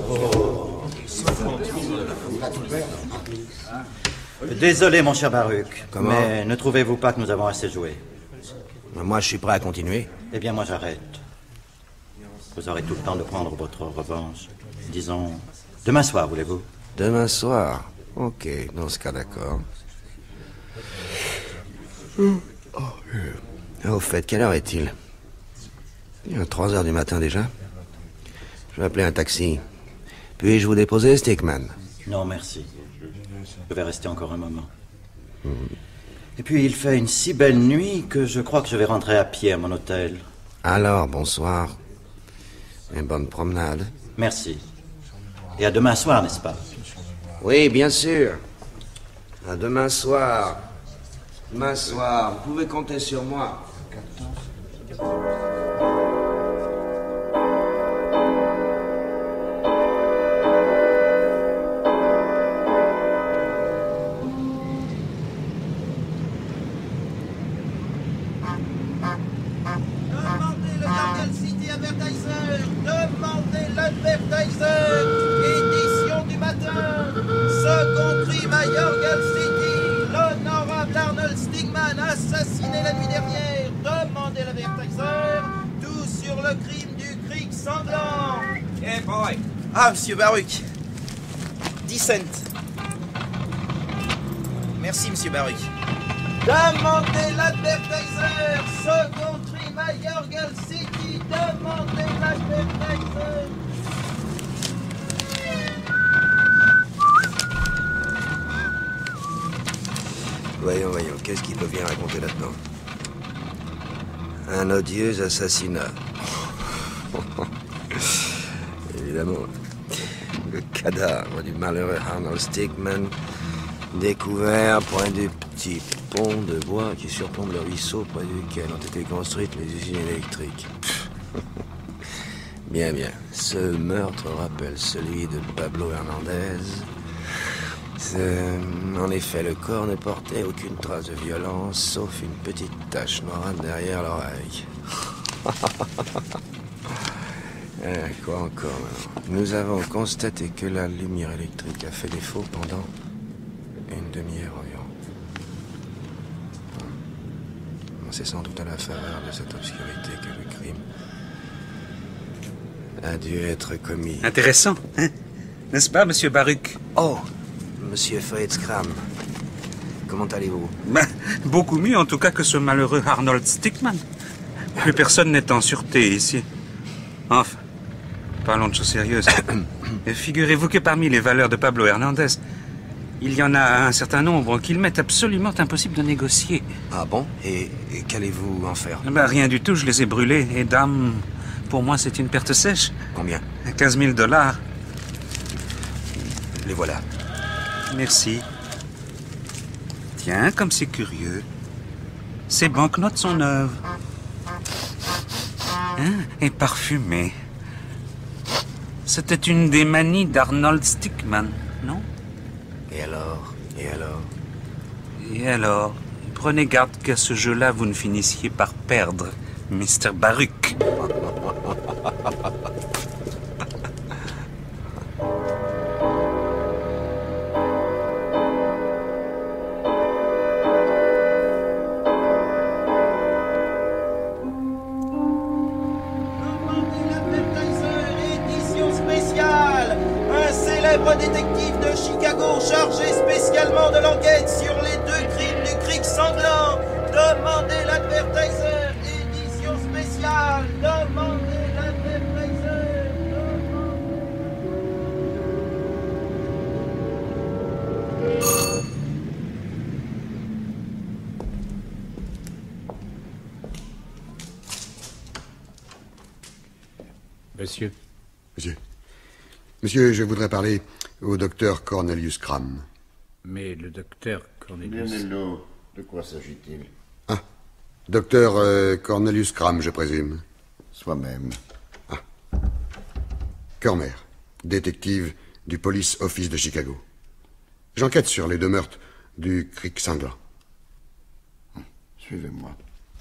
Désolé, mon cher Baruch. Comment? Mais ne trouvez-vous pas que nous avons assez joué? Moi, je suis prêt à continuer. Eh bien, moi, j'arrête. Vous aurez tout le temps de prendre votre revanche. Disons, demain soir, voulez-vous? Demain soir? Ok, dans ce cas, d'accord. Au fait, quelle heure est-il? Il est 3 heures du matin déjà. Je vais appeler un taxi. Puis-je vous déposer, Stickman? Non, merci. Je vais rester encore un moment. Et puis, il fait une si belle nuit que je crois que je vais rentrer à pied à mon hôtel. Alors, bonsoir. Et bonne promenade. Merci. Et à demain soir, n'est-ce pas? Oui, bien sûr. À demain soir. Demain soir, vous pouvez compter sur moi. Demandez le Yorgal City Advertiser. Demandez l'Advertiser. Édition du matin. Second crime à Yorgal City. L'honorable Arnold Stigman assassiné la nuit dernière. Demandez l'Advertiser. Tout sur le crime du Creek sanglant. Eh boy. Ah, monsieur Baruch. 10 cents. Merci, monsieur Baruch. Demandez l'Advertiser. Second crime à Yorgal City. Demandez l'Advertiser. Voyons, qu'est-ce qu'il peut bien raconter là-dedans? Un odieux assassinat. Évidemment. Le cadavre du malheureux Arnold Stickman, découvert près du petit pont de bois qui surplombe le ruisseau près duquel ont été construites les usines électriques. Bien. Ce meurtre rappelle celui de Pablo Hernandez. En effet, le corps ne portait aucune trace de violence, sauf une petite tache noirâtre derrière l'oreille. Quoi encore maintenant? Nous avons constaté que la lumière électrique a fait défaut pendant une demi-heure environ. C'est sans doute à la faveur de cette obscurité que le crime a dû être commis. Intéressant, hein? N'est-ce pas, monsieur Baruch? Oh, monsieur Fritz Kram. Comment allez-vous? Beaucoup mieux, en tout cas, que ce malheureux Arnold Stickman. Plus personne n'est en sûreté ici. Enfin, parlons de choses sérieuses. Figurez-vous que parmi les valeurs de Pablo Hernandez, il y en a un certain nombre qu'il m'est absolument impossible de négocier. Ah bon? Et qu'allez-vous en faire? Rien du tout, je les ai brûlés. Et dame, pour moi, c'est une perte sèche. Combien? 15 000 $. Les voilà. Merci. Tiens, comme c'est curieux. Ces banknotes sont neuves. Et parfumées. C'était une des manies d'Arnold Stickman, non? Et alors? Et alors? Prenez garde qu'à ce jeu-là, vous ne finissiez par perdre, Mr. Baruch. Détective de Chicago chargé spécialement de l'enquête sur les 2 crimes du Creek sanglant. Demandez l'Advertiser, édition spéciale. Demandez l'Advertiser. Monsieur, Monsieur, je voudrais parler au docteur Cornelius Cram. Mais le docteur Cornelius... Lionello, de quoi s'agit-il? Ah, docteur Cornelius Cram, je présume. Soi-même. Ah. Cormer, détective du Police Office de Chicago. J'enquête sur les 2 meurtres du Creek Sanglant. Suivez-moi.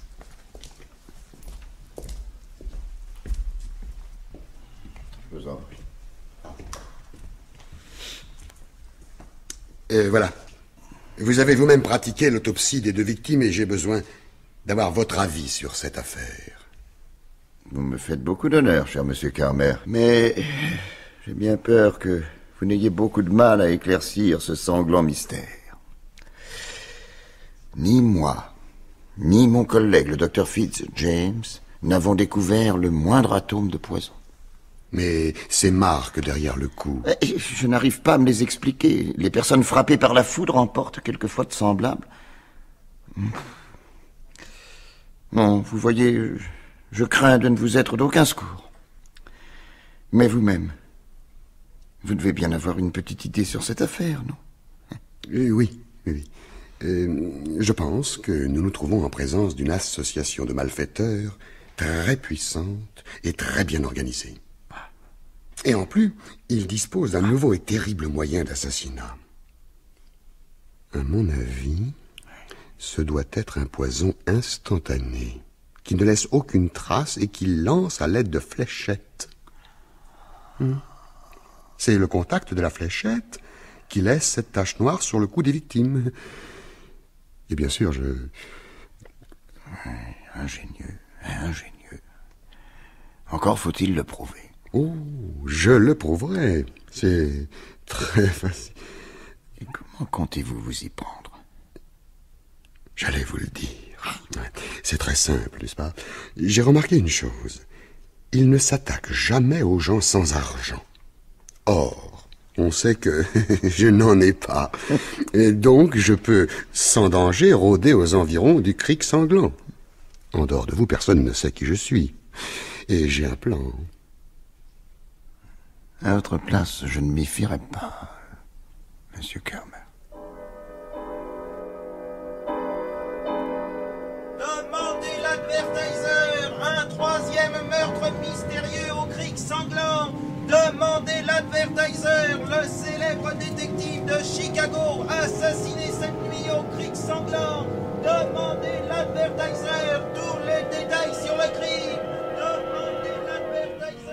Je vous en prie. Voilà. Vous avez vous-même pratiqué l'autopsie des 2 victimes et j'ai besoin d'avoir votre avis sur cette affaire. Vous me faites beaucoup d'honneur, cher monsieur Carmer, mais j'ai bien peur que vous n'ayez beaucoup de mal à éclaircir ce sanglant mystère. Ni moi, ni mon collègue, le docteur Fitzjames, n'avons découvert le moindre atome de poison. Mais ces marques derrière le cou... Je n'arrive pas à me les expliquer. Les personnes frappées par la foudre emportent quelquefois de semblables. Non, vous voyez, je crains de ne vous être d'aucun secours. Mais vous-même, vous devez bien avoir une petite idée sur cette affaire, non? Oui. Je pense que nous nous trouvons en présence d'une association de malfaiteurs très puissante et très bien organisée. Et en plus, ils disposent d'un nouveau et terrible moyen d'assassinat. À mon avis, ce doit être un poison instantané, qui ne laisse aucune trace et qui lance à l'aide de fléchettes. C'est le contact de la fléchette qui laisse cette tache noire sur le cou des victimes. Et bien sûr, Ingénieux. Encore faut-il le prouver. Oh, je le prouverai. C'est très facile. Et comment comptez-vous vous y prendre? J'allais vous le dire. C'est très simple, n'est-ce pas? J'ai remarqué une chose. Il ne s'attaque jamais aux gens sans argent. Or, on sait que je n'en ai pas. Et donc, je peux, sans danger, rôder aux environs du Creek Sanglant. En dehors de vous, personne ne sait qui je suis. Et j'ai un plan. À votre place, je ne m'y fierais pas, monsieur Carmer. Demandez l'advertiser, un 3e meurtre mystérieux au Creek Sanglant. Demandez l'advertiser, le célèbre détective de Chicago, assassiné cette nuit au Creek Sanglant. Demandez l'advertiser, tous les détails sur le crime. Demandez l'advertiser.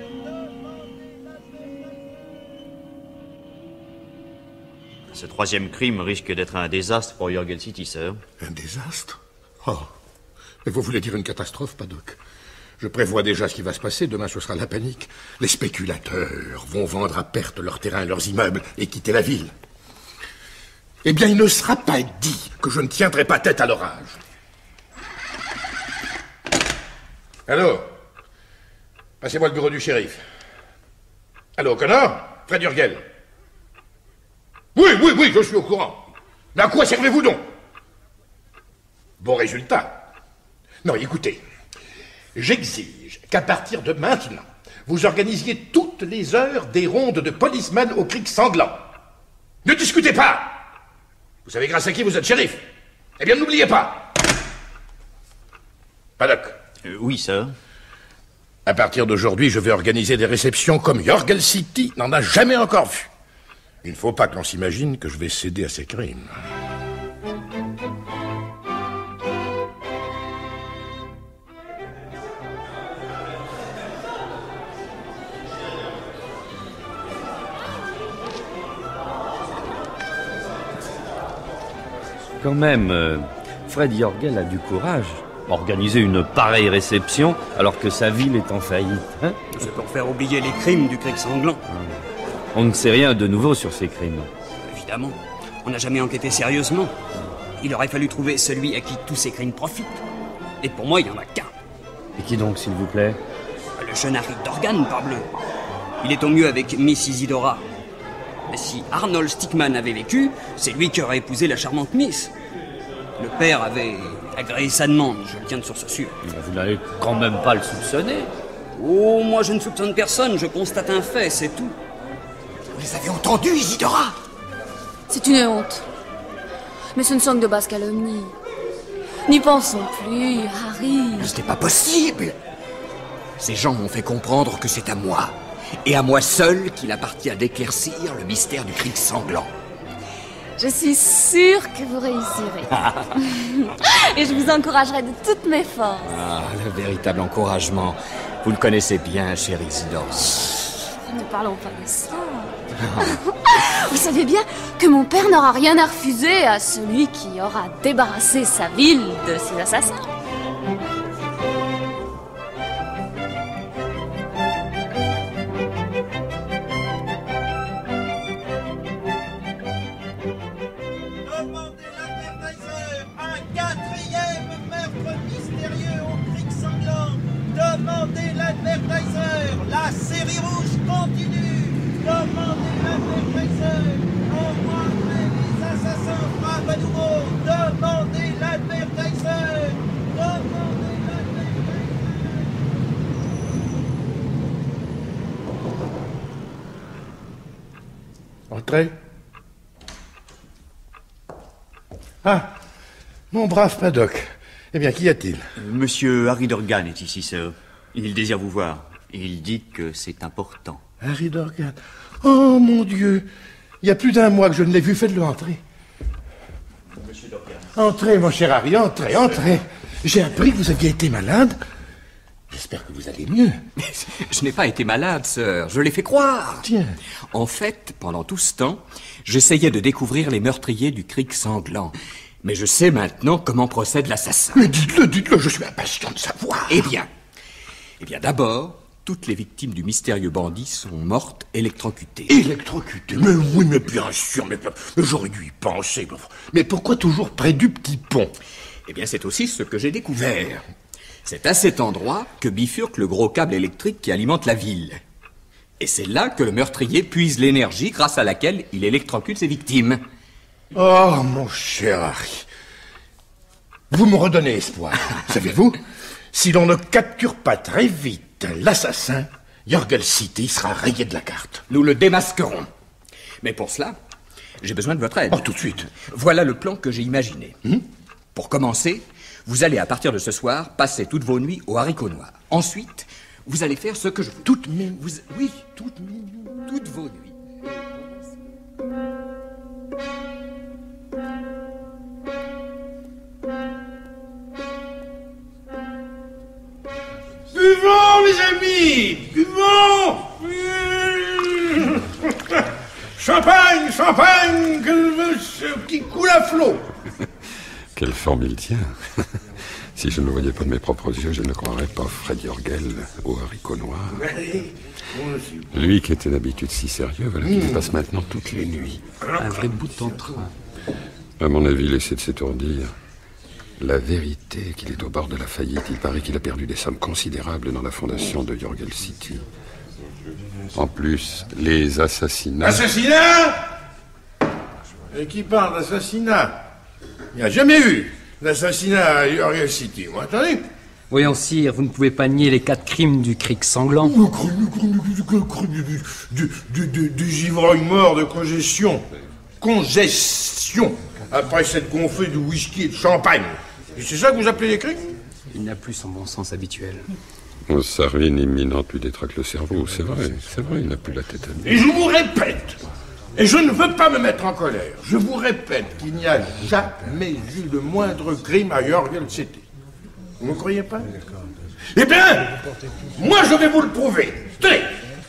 Ce 3e crime risque d'être un désastre pour Jorgel City, sir. Un désastre? Oh. Mais vous voulez dire une catastrophe, Paddock? Je prévois déjà ce qui va se passer. Demain, ce sera la panique. Les spéculateurs vont vendre à perte leurs terrains, leurs immeubles et quitter la ville. Eh bien, il ne sera pas dit que je ne tiendrai pas tête à l'orage. Allô? Passez-moi le bureau du shérif. Allô, Connor? Fred Jorgel? Oui, je suis au courant. Mais à quoi servez-vous donc? Bon résultat. Non, écoutez, j'exige qu'à partir de maintenant, vous organisiez toutes les heures des rondes de policemen au Creek Sanglant. Ne discutez pas. Vous savez grâce à qui vous êtes shérif? Eh bien, n'oubliez pas. Paddock. Oui, sir. À partir d'aujourd'hui, je vais organiser des réceptions comme Jorgel City n'en a jamais encore vu. Il ne faut pas que l'on s'imagine que je vais céder à ces crimes. Quand même, Fred Jorgel a du courage. Organiser une pareille réception alors que sa ville est en faillite. Hein? C'est pour faire oublier les crimes du Creek Sanglant. On ne sait rien de nouveau sur ces crimes. Évidemment, on n'a jamais enquêté sérieusement. Il aurait fallu trouver celui à qui tous ces crimes profitent. Et pour moi, il n'y en a qu'un. Et qui donc, s'il vous plaît? Le jeune Harry Dorgan, parbleu. Il est au mieux avec Miss Isidora. Mais si Arnold Stickman avait vécu, c'est lui qui aurait épousé la charmante Miss. Le père avait agréé sa demande, je le tiens de source sûre. Vous n'allez quand même pas le soupçonner. Oh, moi je ne soupçonne personne, je constate un fait, c'est tout. Vous les avez entendus, Isidora? C'est une honte. Mais ce ne sont que de basses calomnies. N'y pensons plus, Harry. Ce n'est pas possible. Ces gens m'ont fait comprendre que c'est à moi, et à moi seul, qu'il appartient d'éclaircir le mystère du Creek sanglant. Je suis sûre que vous réussirez. Et je vous encouragerai de toutes mes forces. Ah, le véritable encouragement. Vous le connaissez bien, cher Isidore. Ne parlons pas de ça. Vous savez bien que mon père n'aura rien à refuser à celui qui aura débarrassé sa ville de ses assassins. Demandez l'advertiseur, un quatrième meurtre mystérieux au Creek sanglant. Demandez l'advertiseur, la série rouge continue. Demandez l'advertiseur, en mois après les assassins frappent à nouveau. Demandez l'advertiseur, demandez l'advertiseur. Entrez. Ah, mon brave Paddock. Eh bien, qu'y a-t-il? Monsieur Harry Dorgan est ici, sir. Il désire vous voir. Il dit que c'est important. Harry Dorgan. Oh, mon Dieu. Il y a plus d'un mois que je ne l'ai vu. Faites-le entrer. Monsieur Dorgan. Entrez, mon cher Harry, entrez, entrez. J'ai appris que vous aviez été malade. J'espère que vous allez mieux. Je n'ai pas été malade, sœur. Je l'ai fait croire. Tiens. En fait, pendant tout ce temps, j'essayais de découvrir les meurtriers du Creek sanglant. Mais je sais maintenant comment procède l'assassin. Mais dites-le, je suis impatient de savoir. Eh bien, d'abord, toutes les victimes du mystérieux bandit sont mortes électrocutées. Électrocutées? Mais oui, mais bien sûr, mais j'aurais dû y penser. Mais pourquoi toujours près du petit pont? Eh bien, c'est aussi ce que j'ai découvert. C'est à cet endroit que bifurque le gros câble électrique qui alimente la ville. Et c'est là que le meurtrier puise l'énergie grâce à laquelle il électrocute ses victimes. Oh, mon cher Harry. Vous me redonnez espoir. Savez-vous, si l'on ne capture pas très vite l'assassin, Yorgel City sera rayé de la carte. Nous le démasquerons. Mais pour cela, j'ai besoin de votre aide. Oh, tout de suite. Voilà le plan que j'ai imaginé. Pour commencer, vous allez à partir de ce soir passer toutes vos nuits au haricot noir. Ensuite, vous allez faire ce que je... Toutes vos nuits. Buvons, mes amis, buvons. Champagne, champagne, qui coule à flot. Quelle forme il tient. Si je ne le voyais pas de mes propres yeux, je ne croirais pas Fred Yorgel au haricot noir. Lui qui était d'habitude si sérieux, voilà qu'il y passe maintenant toutes les nuits. Un vrai bout en train. À mon avis, laissez de s'étourdir. La vérité est qu'il est au bord de la faillite. Il paraît qu'il a perdu des sommes considérables dans la fondation de Yorgel City. En plus, les assassinats... Assassinat? Et qui parle d'assassinat? Il n'y a jamais eu d'assassinat à Yorgel City, vous m'entendez? Voyons, sire, vous ne pouvez pas nier les 4 crimes du Creek sanglant. Le crime du givrogne mort de congestion. Congestion. Après s'être gonflé de whisky et de champagne. Et c'est ça que vous appelez les crimes? Il n'a plus son bon sens habituel. Sa ruine imminente lui détraque le cerveau. C'est vrai, il n'a plus la tête à lui. Et je vous répète, et je ne veux pas me mettre en colère, je vous répète qu'il n'y a jamais eu le moindre crime à Yorgel City. Vous ne me croyez pas? Eh bien, moi je vais vous le prouver. Tenez.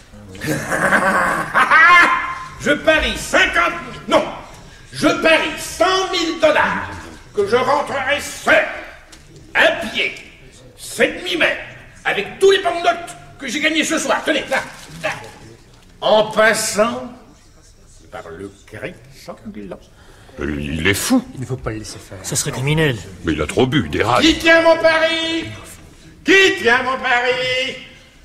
Je parie 50... Non, je parie 100 000 $ que je rentrerai seul, à pied, cette nuit même, avec tous les bandotes que j'ai gagnés ce soir. Tenez, là. En passant par le Creek sanglant. Il est fou. Il ne faut pas le laisser faire. Ce serait criminel. Mais il a trop bu, des rats. Qui tient mon pari? Qui tient mon pari?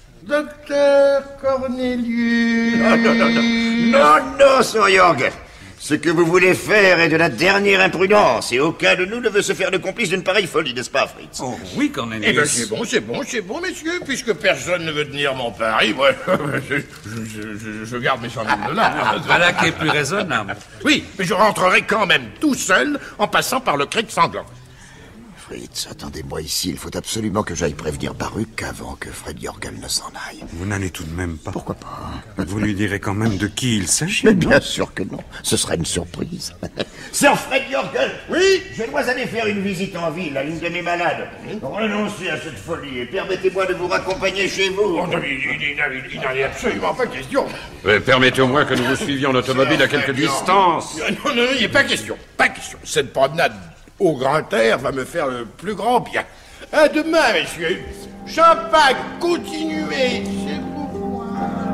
Docteur Cornelius. Non, Sir Yorgel. Ce que vous voulez faire est de la dernière imprudence, et aucun de nous ne veut se faire le complice d'une pareille folie, n'est-ce pas, Fritz? Oh, oui, Cornelius. Eh ben, c'est bon, messieurs, puisque personne ne veut tenir mon pari, moi, je garde mes 100 000 $. Voilà qui est plus raisonnable. Oui, mais je rentrerai quand même tout seul en passant par le creek sanglant. Fritz, attendez-moi ici. Il faut absolument que j'aille prévenir Baruch avant que Fred Jorgel ne s'en aille. Vous n'allez tout de même pas. Pourquoi pas? Vous lui direz quand même de qui il s'agit. Mais bien sûr que non. Ce serait une surprise. Sir Fred Jorgel! Oui? Je dois aller faire une visite en ville à une de mes malades. Renoncez à cette folie et permettez-moi de vous raccompagner chez vous. Oh, non, il n'en est absolument pas question. Permettez au moins que nous vous suivions en automobile à quelque distance. Non, il n'est pas question. Pas question. Cette promenade au grand air va me faire le plus grand bien. À demain, messieurs. Champagne, continuez, c'est pour moi.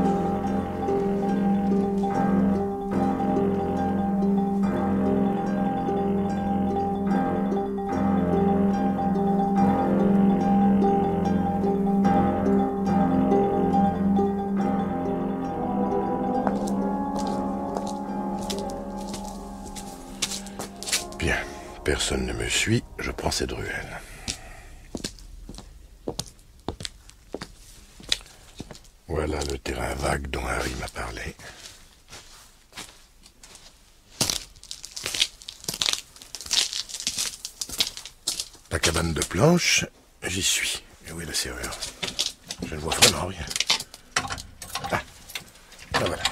Bien. Personne ne me suit, je prends cette ruelle. Voilà le terrain vague dont Harry m'a parlé. La cabane de planches, j'y suis. Et où est la serrure? Je ne vois vraiment rien. Ah, là voilà.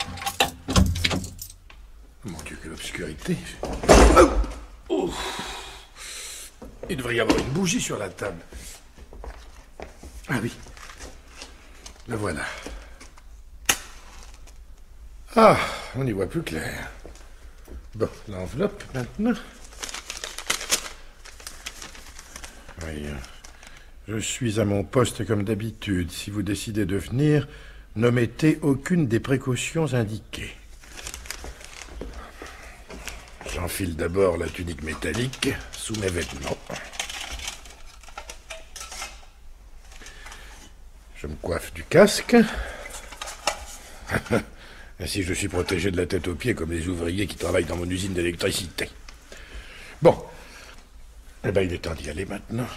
Mon Dieu, quelle obscurité. Oh. Il devrait y avoir une bougie sur la table. Ah oui. La voilà. Ah, on y voit plus clair. Bon, l'enveloppe maintenant. Oui, je suis à mon poste comme d'habitude. Si vous décidez de venir, n'omettez aucune des précautions indiquées. J'enfile d'abord la tunique métallique sous mes vêtements. Je me coiffe du casque. Ainsi, je suis protégé de la tête aux pieds comme les ouvriers qui travaillent dans mon usine d'électricité. Bon. Eh bien, il est temps d'y aller maintenant.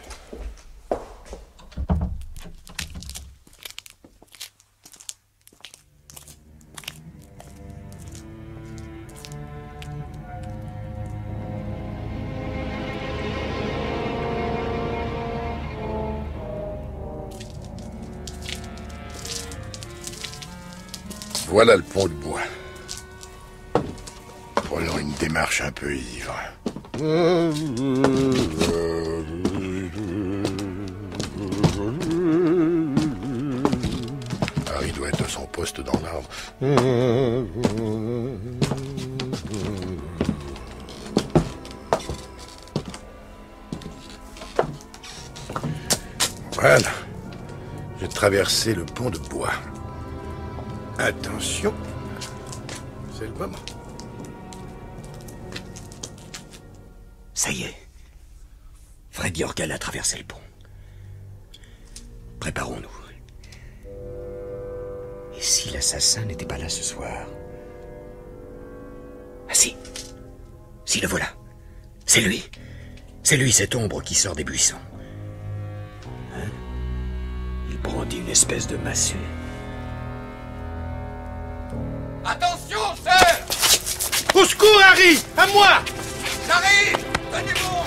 Voilà le pont de bois. Prenons une démarche un peu ivre. Harry doit être à son poste dans l'arbre. Voilà. J'ai traversé le pont de bois. Attention, c'est le moment. Ça y est. Fred Jorgel a traversé le pont. Préparons-nous. Et si l'assassin n'était pas là ce soir? Ah si. Si, le voilà. C'est lui. C'est lui, cette ombre qui sort des buissons. Hein? Il brandit une espèce de massue. Attention, sir! Au secours, Harry! À moi! J'arrive! Tenez bon!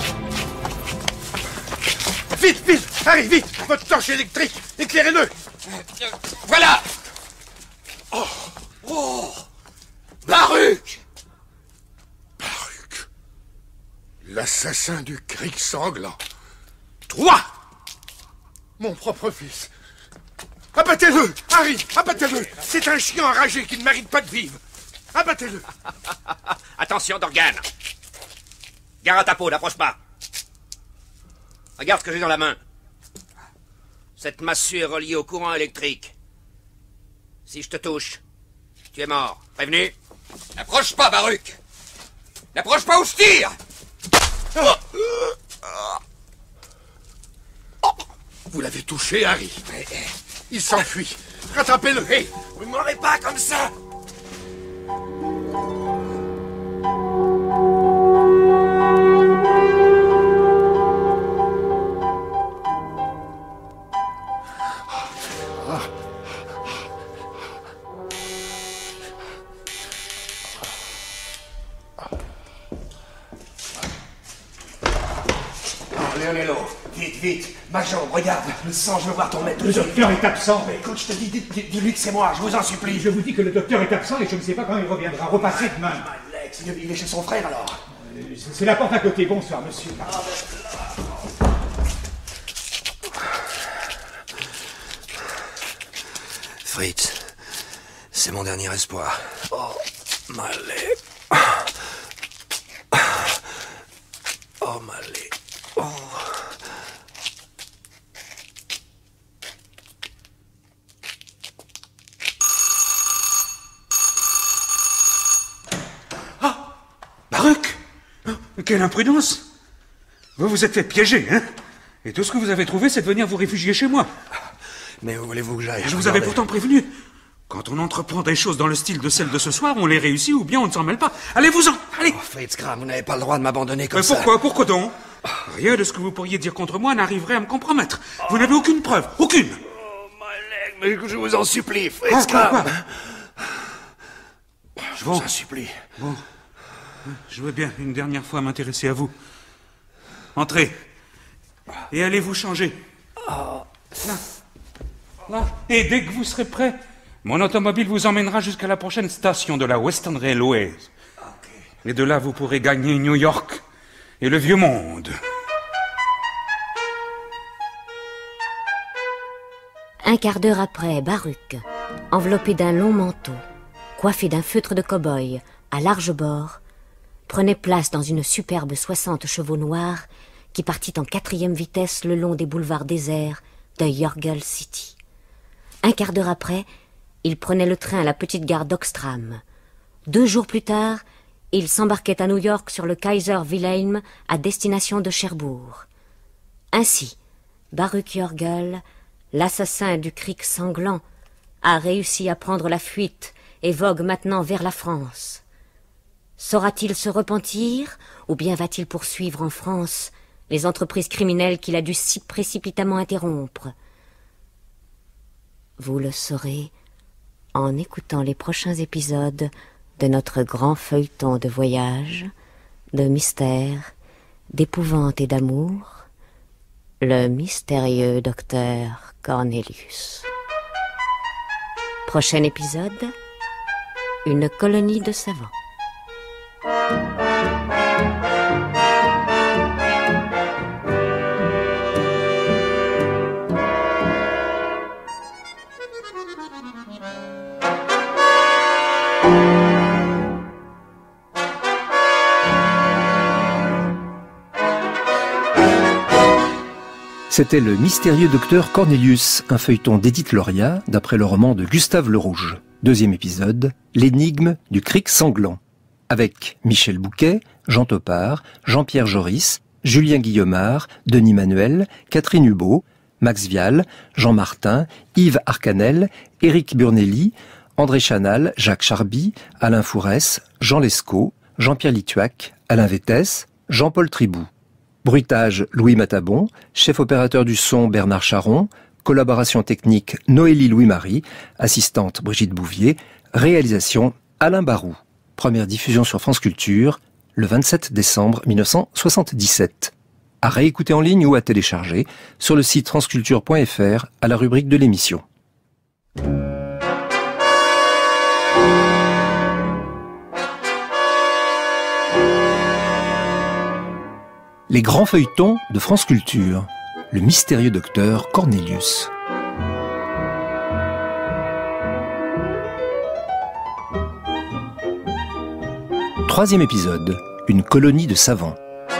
Vite, vite! Harry, vite! Votre torche électrique! Éclairez-le! Voilà! Oh! Oh! Baruch! Baruch! L'assassin du creek sanglant. Toi! Mon propre fils! Abattez-le! Harry, abattez-le! C'est un chien enragé qui ne mérite pas de vivre! Abattez-le! Attention, Dorgan! Gare à ta peau, n'approche pas! Regarde ce que j'ai dans la main. Cette massue est reliée au courant électrique. Si je te touche, tu es mort. Prévenu? N'approche pas, Baruch! N'approche pas ou je tire! Vous l'avez touché, Harry. Il s'enfuit. Rattrapez-le. Hey, vous ne m'aurez pas comme ça! Leonello, vite, vite. Ma jambe, regarde, le sang, je veux voir ton maître. Le docteur est absent. Mais écoute, je te dis, dis-lui que c'est moi, je vous en supplie. Je vous dis que le docteur est absent et je ne sais pas quand il reviendra. Repassez demain. Alex, il est chez son frère alors. C'est la porte à côté. Bonsoir, monsieur. Fritz, c'est mon dernier espoir. Oh, my leg. Oh, my leg. Oh. Ah, Baruch! Quelle imprudence! Vous vous êtes fait piéger, hein? Et tout ce que vous avez trouvé, c'est de venir vous réfugier chez moi. Mais où voulez-vous que j'aille? Je vous avais pourtant prévenu. Quand on entreprend des choses dans le style de celle de ce soir, on les réussit ou bien on ne s'en mêle pas. Allez-vous-en, allez! Oh, Fritz Kram, vous n'avez pas le droit de m'abandonner comme ça. Pourquoi donc? Rien de ce que vous pourriez dire contre moi n'arriverait à me compromettre. Vous n'avez aucune preuve, aucune! Oh, my leg, mais je vous en supplie, Fritz Kram. Je vous en supplie. Bon. Je veux bien une dernière fois m'intéresser à vous. Entrez. Et allez vous changer. Là. Et dès que vous serez prêt, mon automobile vous emmènera jusqu'à la prochaine station de la Western Railway. Et de là, vous pourrez gagner New York et le vieux monde. Un quart d'heure après, Baruch, enveloppé d'un long manteau, coiffé d'un feutre de cow-boy à large bord, prenait place dans une superbe 60 chevaux noirs qui partit en 4e vitesse le long des boulevards déserts de Yorgel City. Un quart d'heure après, il prenait le train à la petite gare d'Ockstram. 2 jours plus tard, il s'embarquait à New York sur le Kaiser Wilhelm à destination de Cherbourg. Ainsi, Baruch Yorgel, l'assassin du Creek sanglant, a réussi à prendre la fuite et vogue maintenant vers la France. Saura-t-il se repentir, ou bien va-t-il poursuivre en France les entreprises criminelles qu'il a dû si précipitamment interrompre? Vous le saurez en écoutant les prochains épisodes de notre grand feuilleton de voyage, de mystère, d'épouvante et d'amour, le mystérieux docteur Cornelius. Prochain épisode, une colonie de savants. C'était le mystérieux docteur Cornelius, un feuilleton d'Édith Lauria, d'après le roman de Gustave Le Rouge. 2e épisode, l'énigme du Creek sanglant. Avec Michel Bouquet, Jean Topard, Jean-Pierre Joris, Julien Guillemard, Denis Manuel, Catherine Hubault, Max Vial, Jean Martin, Yves Arcanel, Éric Burnelli, André Chanal, Jacques Charby, Alain Fourès, Jean Lescaut, Jean-Pierre Lituac, Alain Vétès, Jean-Paul Tribou. Bruitage Louis Matabon, chef opérateur du son Bernard Charon, collaboration technique Noélie Louis-Marie, assistante Brigitte Bouvier, réalisation Alain Barou. Première diffusion sur France Culture, le 27 décembre 1977. À réécouter en ligne ou à télécharger sur le site franceculture.fr à la rubrique de l'émission. Les grands feuilletons de France Culture. Le mystérieux docteur Cornelius. Troisième épisode. Une colonie de savants.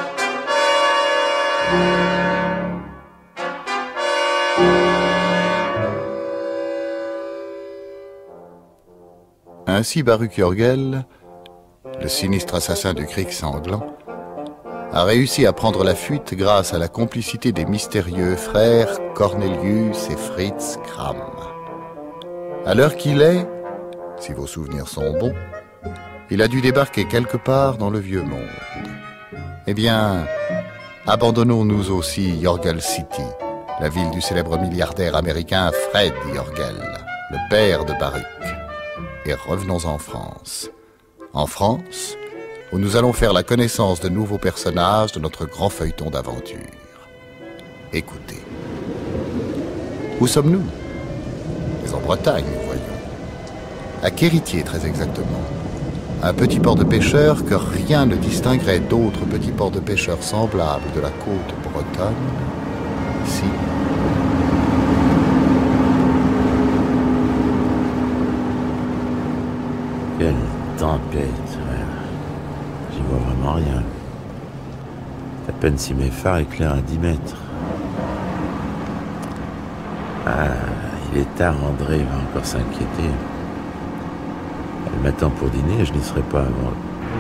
Ainsi Baruch Yorgel, le sinistre assassin du Creek sanglant, a réussi à prendre la fuite grâce à la complicité des mystérieux frères Cornelius et Fritz Kram. À l'heure qu'il est, si vos souvenirs sont bons, il a dû débarquer quelque part dans le vieux monde. Eh bien, abandonnons-nous aussi Yorgel City la ville du célèbre milliardaire américain Fred Yorgel, le père de Baruch. Et revenons en France. En France, où nous allons faire la connaissance de nouveaux personnages de notre grand feuilleton d'aventure. Écoutez. Où sommes-nous? Mais en Bretagne, nous voyons. À Quéritier, très exactement. Un petit port de pêcheurs que rien ne distinguerait d'autres petits ports de pêcheurs semblables de la côte bretonne. Ici. Quelle tempête. J'y vois vraiment rien. À peine si mes phares éclairent à 10 mètres. Ah, il est tard, André va encore s'inquiéter. Elle m'attend pour dîner et je n'y serai pas avant.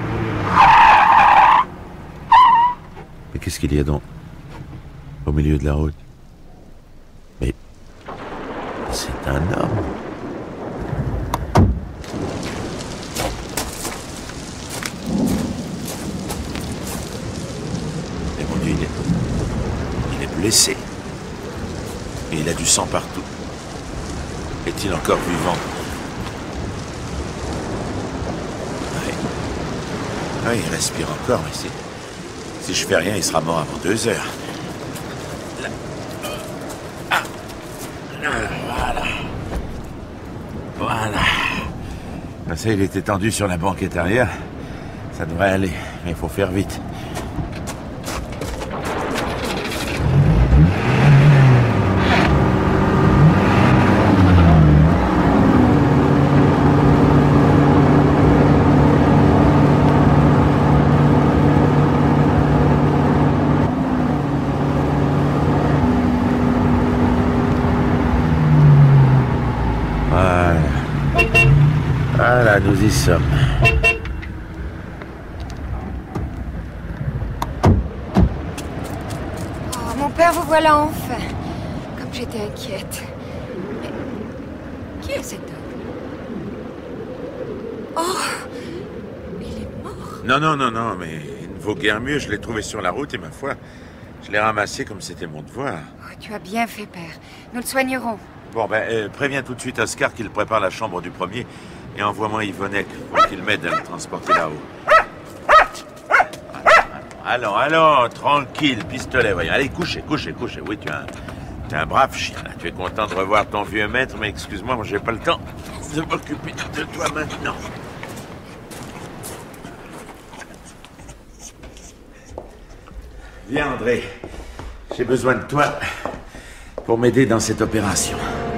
Mais qu'est-ce qu'il y a donc au milieu de la route? Mais c'est un homme. Mais mon Dieu, il est blessé. Et il a du sang partout. Est-il encore vivant? Oui, il respire encore, mais si je fais rien, il sera mort avant 2 heures. Là. Ah. Voilà. Voilà. Ça, il était tendu sur la banquette arrière. Ça devrait aller, mais il faut faire vite. Voilà, nous y sommes. Oh, mon père, vous voilà enfin. Comme j'étais inquiète. Mais qui est cet homme? Oh, il est mort. Non, mais il ne vaut guère mieux. Je l'ai trouvé sur la route et ma foi, je l'ai ramassé comme c'était mon devoir. Oh, tu as bien fait, père. Nous le soignerons. Bon, préviens tout de suite Oscar qu'il prépare la chambre du premier et envoie-moi Yvonnec pour qu'il m'aide à le transporter là-haut. Allons, tranquille, pistolet, voyons. Allez, couchez. Oui, tu es un brave chien, là. Tu es content de revoir ton vieux maître, mais excuse-moi, moi j'ai pas le temps de m'occuper de toi maintenant. Viens, André. J'ai besoin de toi pour m'aider dans cette opération.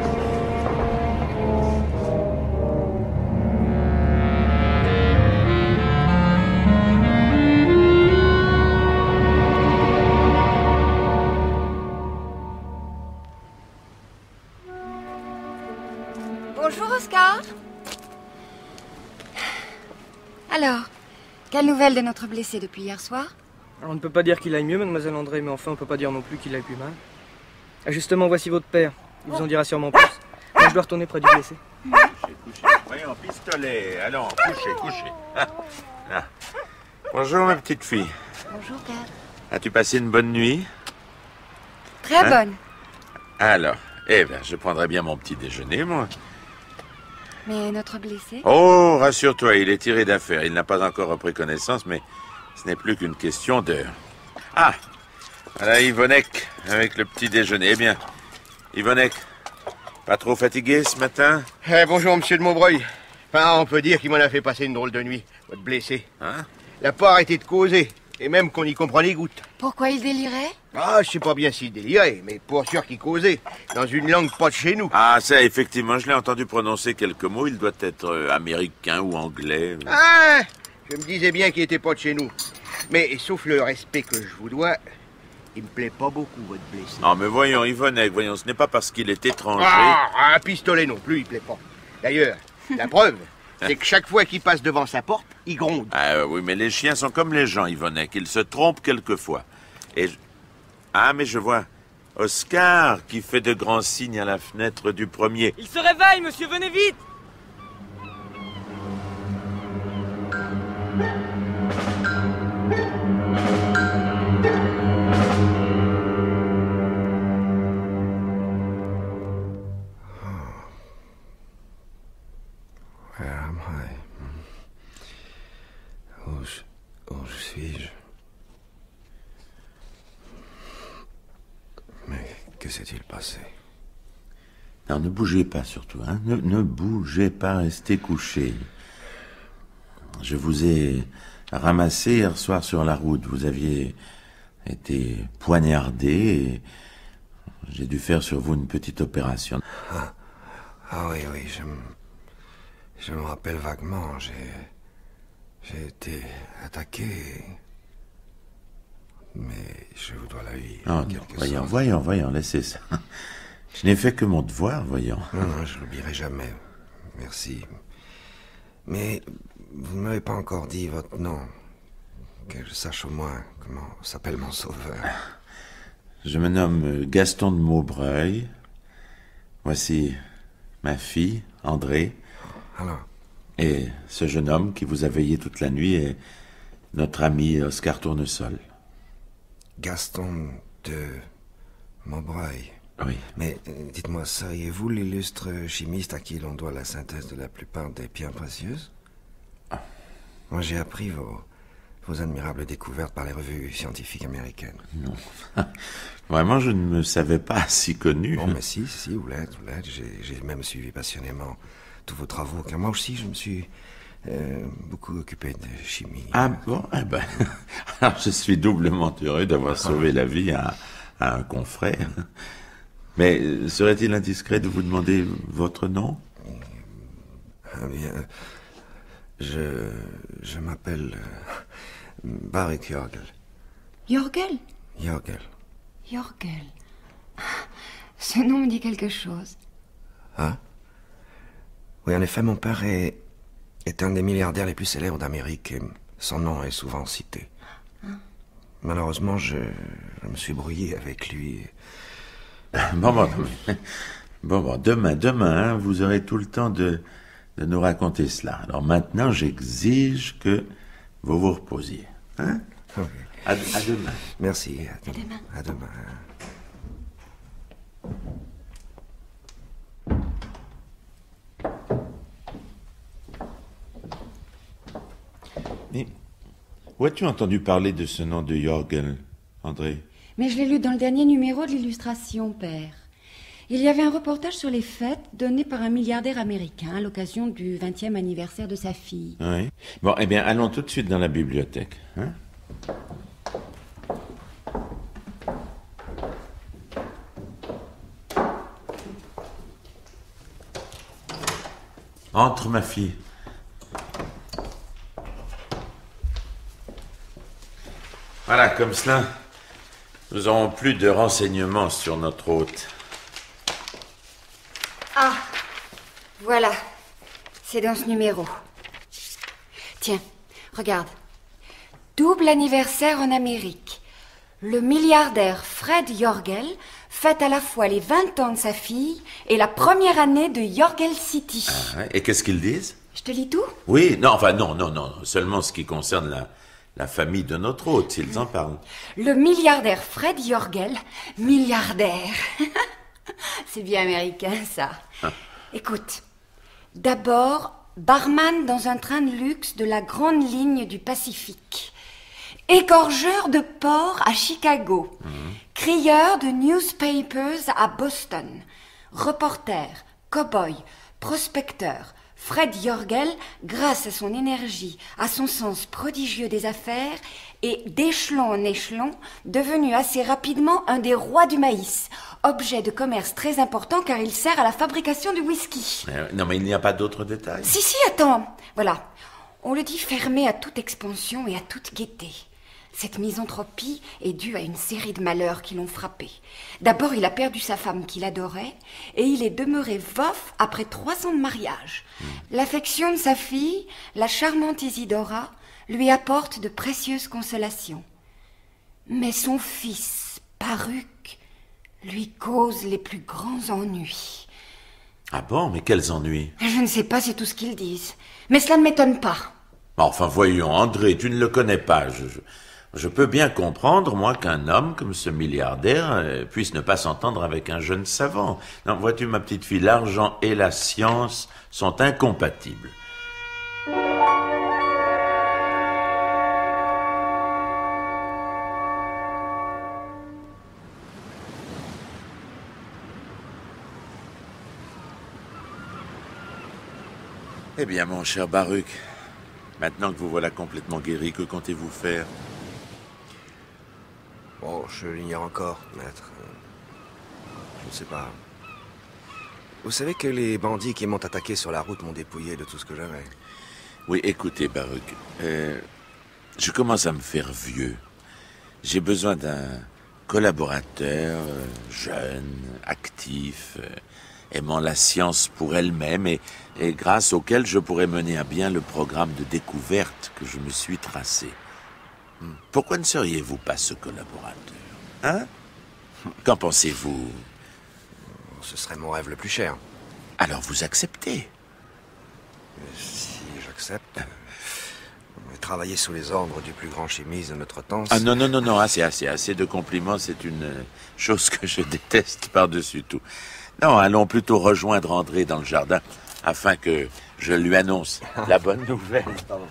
Bonjour, Oscar. Alors, quelle nouvelle de notre blessé depuis hier soir? On ne peut pas dire qu'il aille mieux, mademoiselle André, mais enfin, on ne peut pas dire non plus qu'il aille plus mal. Ah, justement, voici votre père. Il vous en dira sûrement plus. Moi, je dois retourner près du blessé. Couchez. Voyons, pistolet. Allons, couchez. Ah. Bonjour, ma petite fille. Bonjour, père. As-tu passé une bonne nuit? Très bonne. Alors, je prendrai bien mon petit déjeuner, moi. Mais notre blessé? Oh, rassure-toi, il est tiré d'affaire. Il n'a pas encore repris connaissance, mais ce n'est plus qu'une question d'heure. Ah, voilà Yvonnec, avec le petit déjeuner. Eh bien, Yvonnec, pas trop fatigué ce matin? Bonjour, monsieur de Maubreuil. Enfin, on peut dire qu'il m'en a fait passer une drôle de nuit, votre blessé. Hein? Il n'a pas arrêté de causer, et même qu'on y comprend les gouttes. Pourquoi il délirait? Ah, je sais pas bien s'il délirait, mais pour sûr qu'il causait, dans une langue pas de chez nous. Ah, ça, effectivement, je l'ai entendu prononcer quelques mots. Il doit être américain ou anglais. Ah, je me disais bien qu'il était pas de chez nous. Mais, sauf le respect que je vous dois, il me plaît pas beaucoup, votre blessé. Non, mais voyons, Yvonnec, ce n'est pas parce qu'il est étranger... Un pistolet non plus, il plaît pas. D'ailleurs, la preuve, c'est que chaque fois qu'il passe devant sa porte, il gronde. Ah oui, mais les chiens sont comme les gens, Yvonnec. Ils se trompent quelquefois. Ah, mais je vois Oscar qui fait de grands signes à la fenêtre du premier. Il se réveille, monsieur, venez vite! Where am I? Où suis-je? Mais que s'est-il passé? Non, ne bougez pas surtout, hein. Ne bougez pas, restez couché. Je vous ai ramassé hier soir sur la route. Vous aviez été poignardé et j'ai dû faire sur vous une petite opération. Ah oui, je me rappelle vaguement. J'ai été attaqué, mais je vous dois la vie. Ah, voyons, laissez ça. Je n'ai fait que mon devoir, voyons. Non, je l'oublierai jamais. Merci. Mais vous ne m'avez pas encore dit votre nom. Que je sache au moins comment s'appelle mon sauveur. Je me nomme Gaston de Maubreuil. Voici ma fille, André. Alors? Et ce jeune homme qui vous a veillé toute la nuit est notre ami Oscar Tournesol. Gaston de Maubreuil. Oui. Mais dites-moi, seriez-vous l'illustre chimiste à qui l'on doit la synthèse de la plupart des pierres précieuses? Moi, j'ai appris vos admirables découvertes par les revues scientifiques américaines. Non. Vraiment, je ne me savais pas si connu. Oh, mais si, vous l'êtes. J'ai même suivi passionnément tous vos travaux, car moi aussi, je me suis beaucoup occupé de chimie. Ah bon? Eh ben, alors je suis doublement heureux d'avoir sauvé la vie à un confrère. Mais serait-il indiscret de vous demander votre nom? Ah bien, je m'appelle Baruch Jorgel. Jorgel? Jorgel. Jorgel. Ce nom me dit quelque chose. Ah? Oui, en effet, mon père est un des milliardaires les plus célèbres d'Amérique et son nom est souvent cité. Malheureusement, je me suis brouillé avec lui. Bon, demain, hein, vous aurez tout le temps de nous raconter cela. Alors maintenant, j'exige que vous vous reposiez. Hein? Okay. À demain. Merci. À demain. Mais où as-tu entendu parler de ce nom de Jorgel, André? Mais je l'ai lu dans le dernier numéro de l'Illustration, père. Il y avait un reportage sur les fêtes donné par un milliardaire américain à l'occasion du 20e anniversaire de sa fille. Oui. Bon, eh bien, allons tout de suite dans la bibliothèque. Hein? Entre, ma fille. Voilà, comme cela, nous n'aurons plus de renseignements sur notre hôte. Ah, voilà. C'est dans ce numéro. Tiens, regarde. Double anniversaire en Amérique. Le milliardaire Fred Jorgel fête à la fois les 20 ans de sa fille et la première année de Jorgel City. Ah, et qu'est-ce qu'ils disent? Je te lis tout? Oui, non, seulement ce qui concerne la famille de notre hôte, s'ils en parlent. Le milliardaire Fred Jorgel, milliardaire. C'est bien américain, ça. Écoute, d'abord, barman dans un train de luxe de la grande ligne du Pacifique. Égorgeur de porc à Chicago. Crieur de newspapers à Boston. Reporter, cow-boy, prospecteur. Fred Jorgel, grâce à son énergie, à son sens prodigieux des affaires, est d'échelon en échelon devenu assez rapidement un des rois du maïs, objet de commerce très important car il sert à la fabrication du whisky. Non, mais il n'y a pas d'autres détails. Si, attends. Voilà. On le dit fermé à toute expansion et à toute gaieté. Cette misanthropie est due à une série de malheurs qui l'ont frappé. D'abord, il a perdu sa femme qu'il adorait et il est demeuré veuf après 3 ans de mariage. L'affection de sa fille, la charmante Isidora, lui apporte de précieuses consolations. Mais son fils, Baruch, lui cause les plus grands ennuis. Ah bon, mais quels ennuis? Je ne sais pas, c'est tout ce qu'ils disent. Mais cela ne m'étonne pas. Enfin, voyons, André, tu ne le connais pas. Je peux bien comprendre, moi, qu'un homme comme ce milliardaire puisse ne pas s'entendre avec un jeune savant. Non, vois-tu, ma petite fille, l'argent et la science sont incompatibles. Eh bien, mon cher Baruch, maintenant que vous voilà complètement guéri, que comptez-vous faire? Oh, je l'ignore encore, maître. Je ne sais pas. Vous savez que les bandits qui m'ont attaqué sur la route m'ont dépouillé de tout ce que j'avais. Oui, écoutez, Baruch, je commence à me faire vieux. J'ai besoin d'un collaborateur jeune, actif, aimant la science pour elle-même et grâce auquel je pourrais mener à bien le programme de découverte que je me suis tracé. Pourquoi ne seriez-vous pas ce collaborateur? Hein? Qu'en pensez-vous? Ce serait mon rêve le plus cher. Alors vous acceptez? Si j'accepte... Travailler sous les ordres du plus grand chimiste de notre temps... Ah non, non, non, non, assez de compliments, c'est une chose que je déteste par-dessus tout. Non, allons plutôt rejoindre André dans le jardin, afin que je lui annonce la bonne nouvelle. Pardon.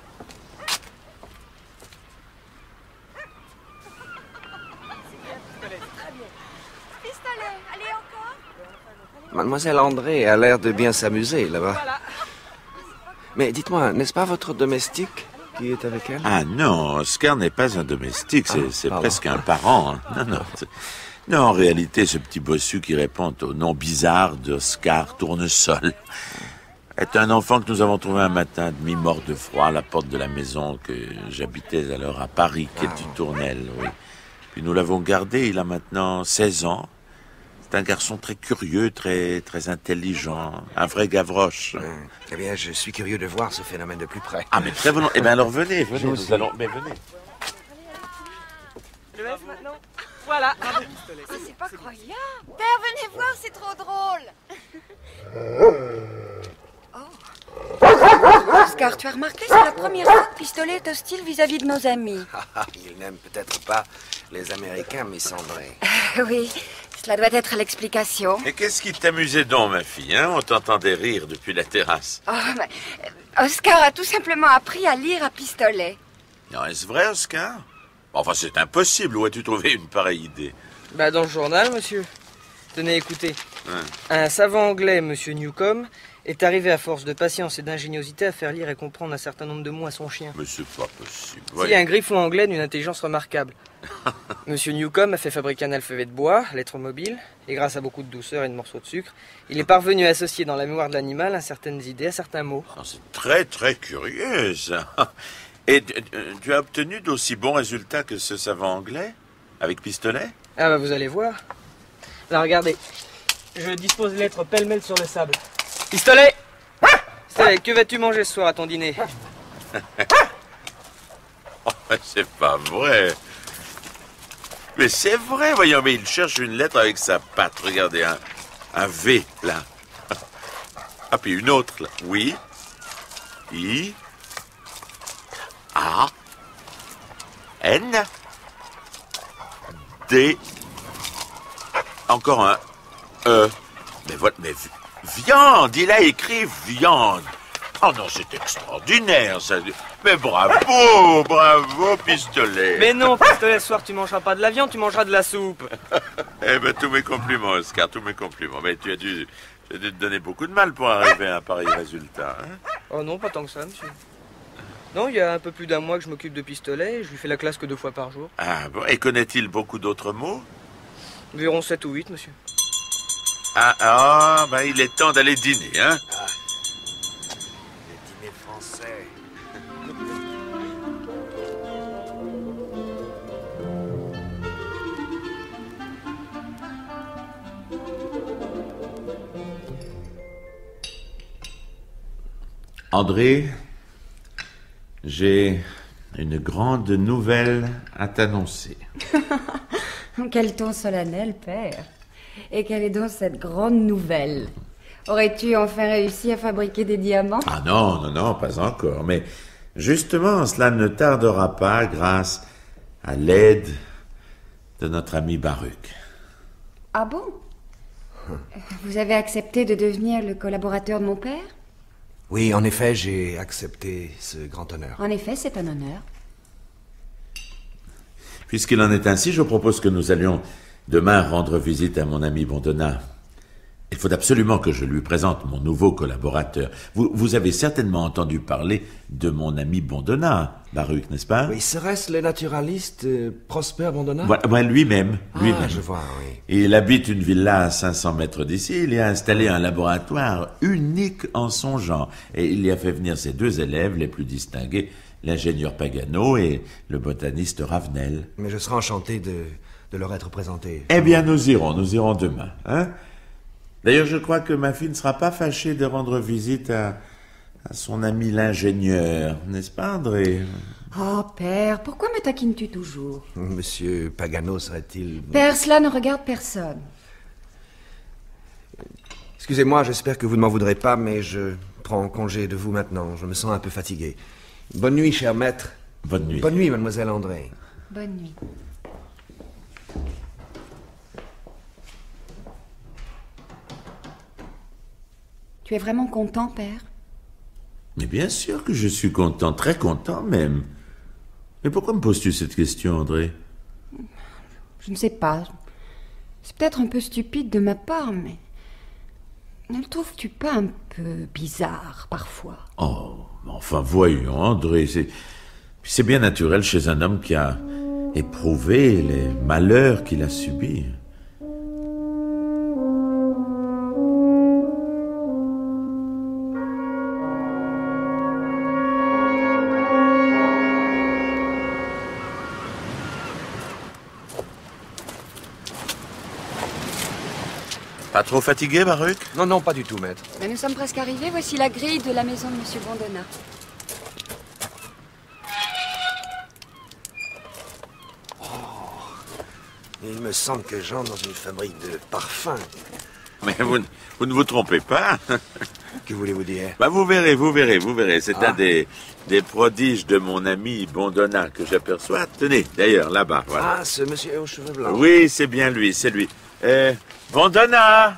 Mademoiselle André a l'air de bien s'amuser, là-bas. Mais dites-moi, n'est-ce pas votre domestique qui est avec elle? Ah non, Oscar n'est pas un domestique, c'est presque un parent. Hein. Non, non. Non, en réalité, ce petit bossu qui répond au nom bizarre d'Oscar Tournesol est un enfant que nous avons trouvé un matin, demi-mort de froid, à la porte de la maison que j'habitais alors à Paris, quai du Tournelle, oui. Puis nous l'avons gardé, il a maintenant 16 ans. C'est un garçon très curieux, très intelligent, un vrai Gavroche. Eh bien, je suis curieux de voir ce phénomène de plus près. Ah, mais très volontiers. Eh bien, alors venez, nous allons... Mais venez. Le S maintenant? Voilà. C'est pas croyable. Père, venez voir, c'est trop drôle. Oscar, tu as remarqué, c'est la première fois que Pistolet est hostile vis-à-vis de nos amis. Il n'aime peut-être pas les Américains, Miss André. Oui, cela doit être l'explication. Et qu'est-ce qui t'amusait donc, ma fille, hein? On t'entendait rire depuis la terrasse. Oscar a tout simplement appris à lire à pistolet. Non, est-ce vrai, Oscar? Enfin, c'est impossible. Où as-tu trouvé une pareille idée? Bah, dans le journal, monsieur. Tenez, écoutez. Un savant anglais, monsieur Newcomb, est arrivé à force de patience et d'ingéniosité à faire lire et comprendre un certain nombre de mots à son chien. Mais c'est pas possible. C'est un griffon anglais d'une intelligence remarquable. Monsieur Newcomb a fait fabriquer un alphabet de bois, lettres mobiles, et grâce à beaucoup de douceur et de morceaux de sucre, il est parvenu à associer dans la mémoire de l'animal à certaines idées, à certains mots. C'est très curieux, ça. Et tu as obtenu d'aussi bons résultats que ce savant anglais? Avec pistolet? Ah bah vous allez voir. Là, regardez. Je dispose les lettres pêle-mêle sur le sable. Pistolet! Pistolet, que vas-tu manger ce soir à ton dîner? Oh, c'est pas vrai. Mais c'est vrai, voyons, mais il cherche une lettre avec sa patte. Regardez, un V, là. Ah, puis une autre, là. Oui. I. A. N. D. Encore un E. Mais voilà, mais viande, il a écrit viande. Oh non, c'est extraordinaire, ça. Mais bravo, Pistolet. Mais non, Pistolet, ce soir, tu mangeras pas de la viande, tu mangeras de la soupe. Eh ben, tous mes compliments, Oscar, tous mes compliments. Mais tu as dû te donner beaucoup de mal pour arriver à un pareil résultat, hein? Oh non, pas tant que ça, monsieur. Non, il y a un peu plus d'un mois que je m'occupe de Pistolet et je lui fais la classe que 2 fois par jour. Ah bon, et connaît-il beaucoup d'autres mots? Environ 7 ou 8, monsieur. Ben il est temps d'aller dîner, hein? Le dîner français. André, j'ai une grande nouvelle à t'annoncer. Quel ton solennel, père. Et quelle est donc cette grande nouvelle? Aurais-tu enfin réussi à fabriquer des diamants? Ah non, pas encore. Mais justement, cela ne tardera pas grâce à l'aide de notre ami Baruch. Ah bon? Vous avez accepté de devenir le collaborateur de mon père? Oui, en effet, j'ai accepté ce grand honneur. En effet, c'est un honneur. Puisqu'il en est ainsi, je propose que nous allions demain rendre visite à mon ami Bondona. Il faut absolument que je lui présente mon nouveau collaborateur. Vous avez certainement entendu parler de mon ami Bondona, Baruch, n'est-ce pas? Oui, serait-ce le naturaliste Prosper Bondona? Voilà, lui-même. Lui-même. Je vois, oui. Il habite une villa à 500 mètres d'ici. Il y a installé un laboratoire unique en son genre. Et il y a fait venir ses 2 élèves les plus distingués, l'ingénieur Pagano et le botaniste Ravenel. Mais je serai enchanté de leur être présenté. Eh bien, nous irons demain, hein? D'ailleurs, je crois que ma fille ne sera pas fâchée de rendre visite à son ami l'ingénieur, n'est-ce pas, André? Oh, père, pourquoi me taquines-tu toujours? Monsieur Pagano serait-il... Père, cela ne regarde personne. Excusez-moi, j'espère que vous ne m'en voudrez pas, mais je prends congé de vous maintenant. Je me sens un peu fatigué. Bonne nuit, cher maître. Bonne nuit. Bonne nuit, mademoiselle André. Bonne nuit. Tu es vraiment content, père? Mais bien sûr que je suis content, très content même. Mais pourquoi me poses-tu cette question, André? Je ne sais pas. C'est peut-être un peu stupide de ma part, mais... Ne le trouves-tu pas un peu bizarre, parfois? Oh, enfin voyons, André, c'est bien naturel chez un homme qui a éprouvé les malheurs qu'il a subis. Pas trop fatigué, Baruch? Non, non, pas du tout, maître. Mais nous sommes presque arrivés. Voici la grille de la maison de Monsieur Bondona. Il me semble que j'entre dans une fabrique de parfums. Mais vous ne vous trompez pas. Que voulez-vous dire? Vous verrez. C'est un des prodiges de mon ami Bondona que j'aperçois. Tenez, d'ailleurs, là-bas, voilà. Ah, ce monsieur aux cheveux blancs. Oui, c'est bien lui, c'est lui. Bondona!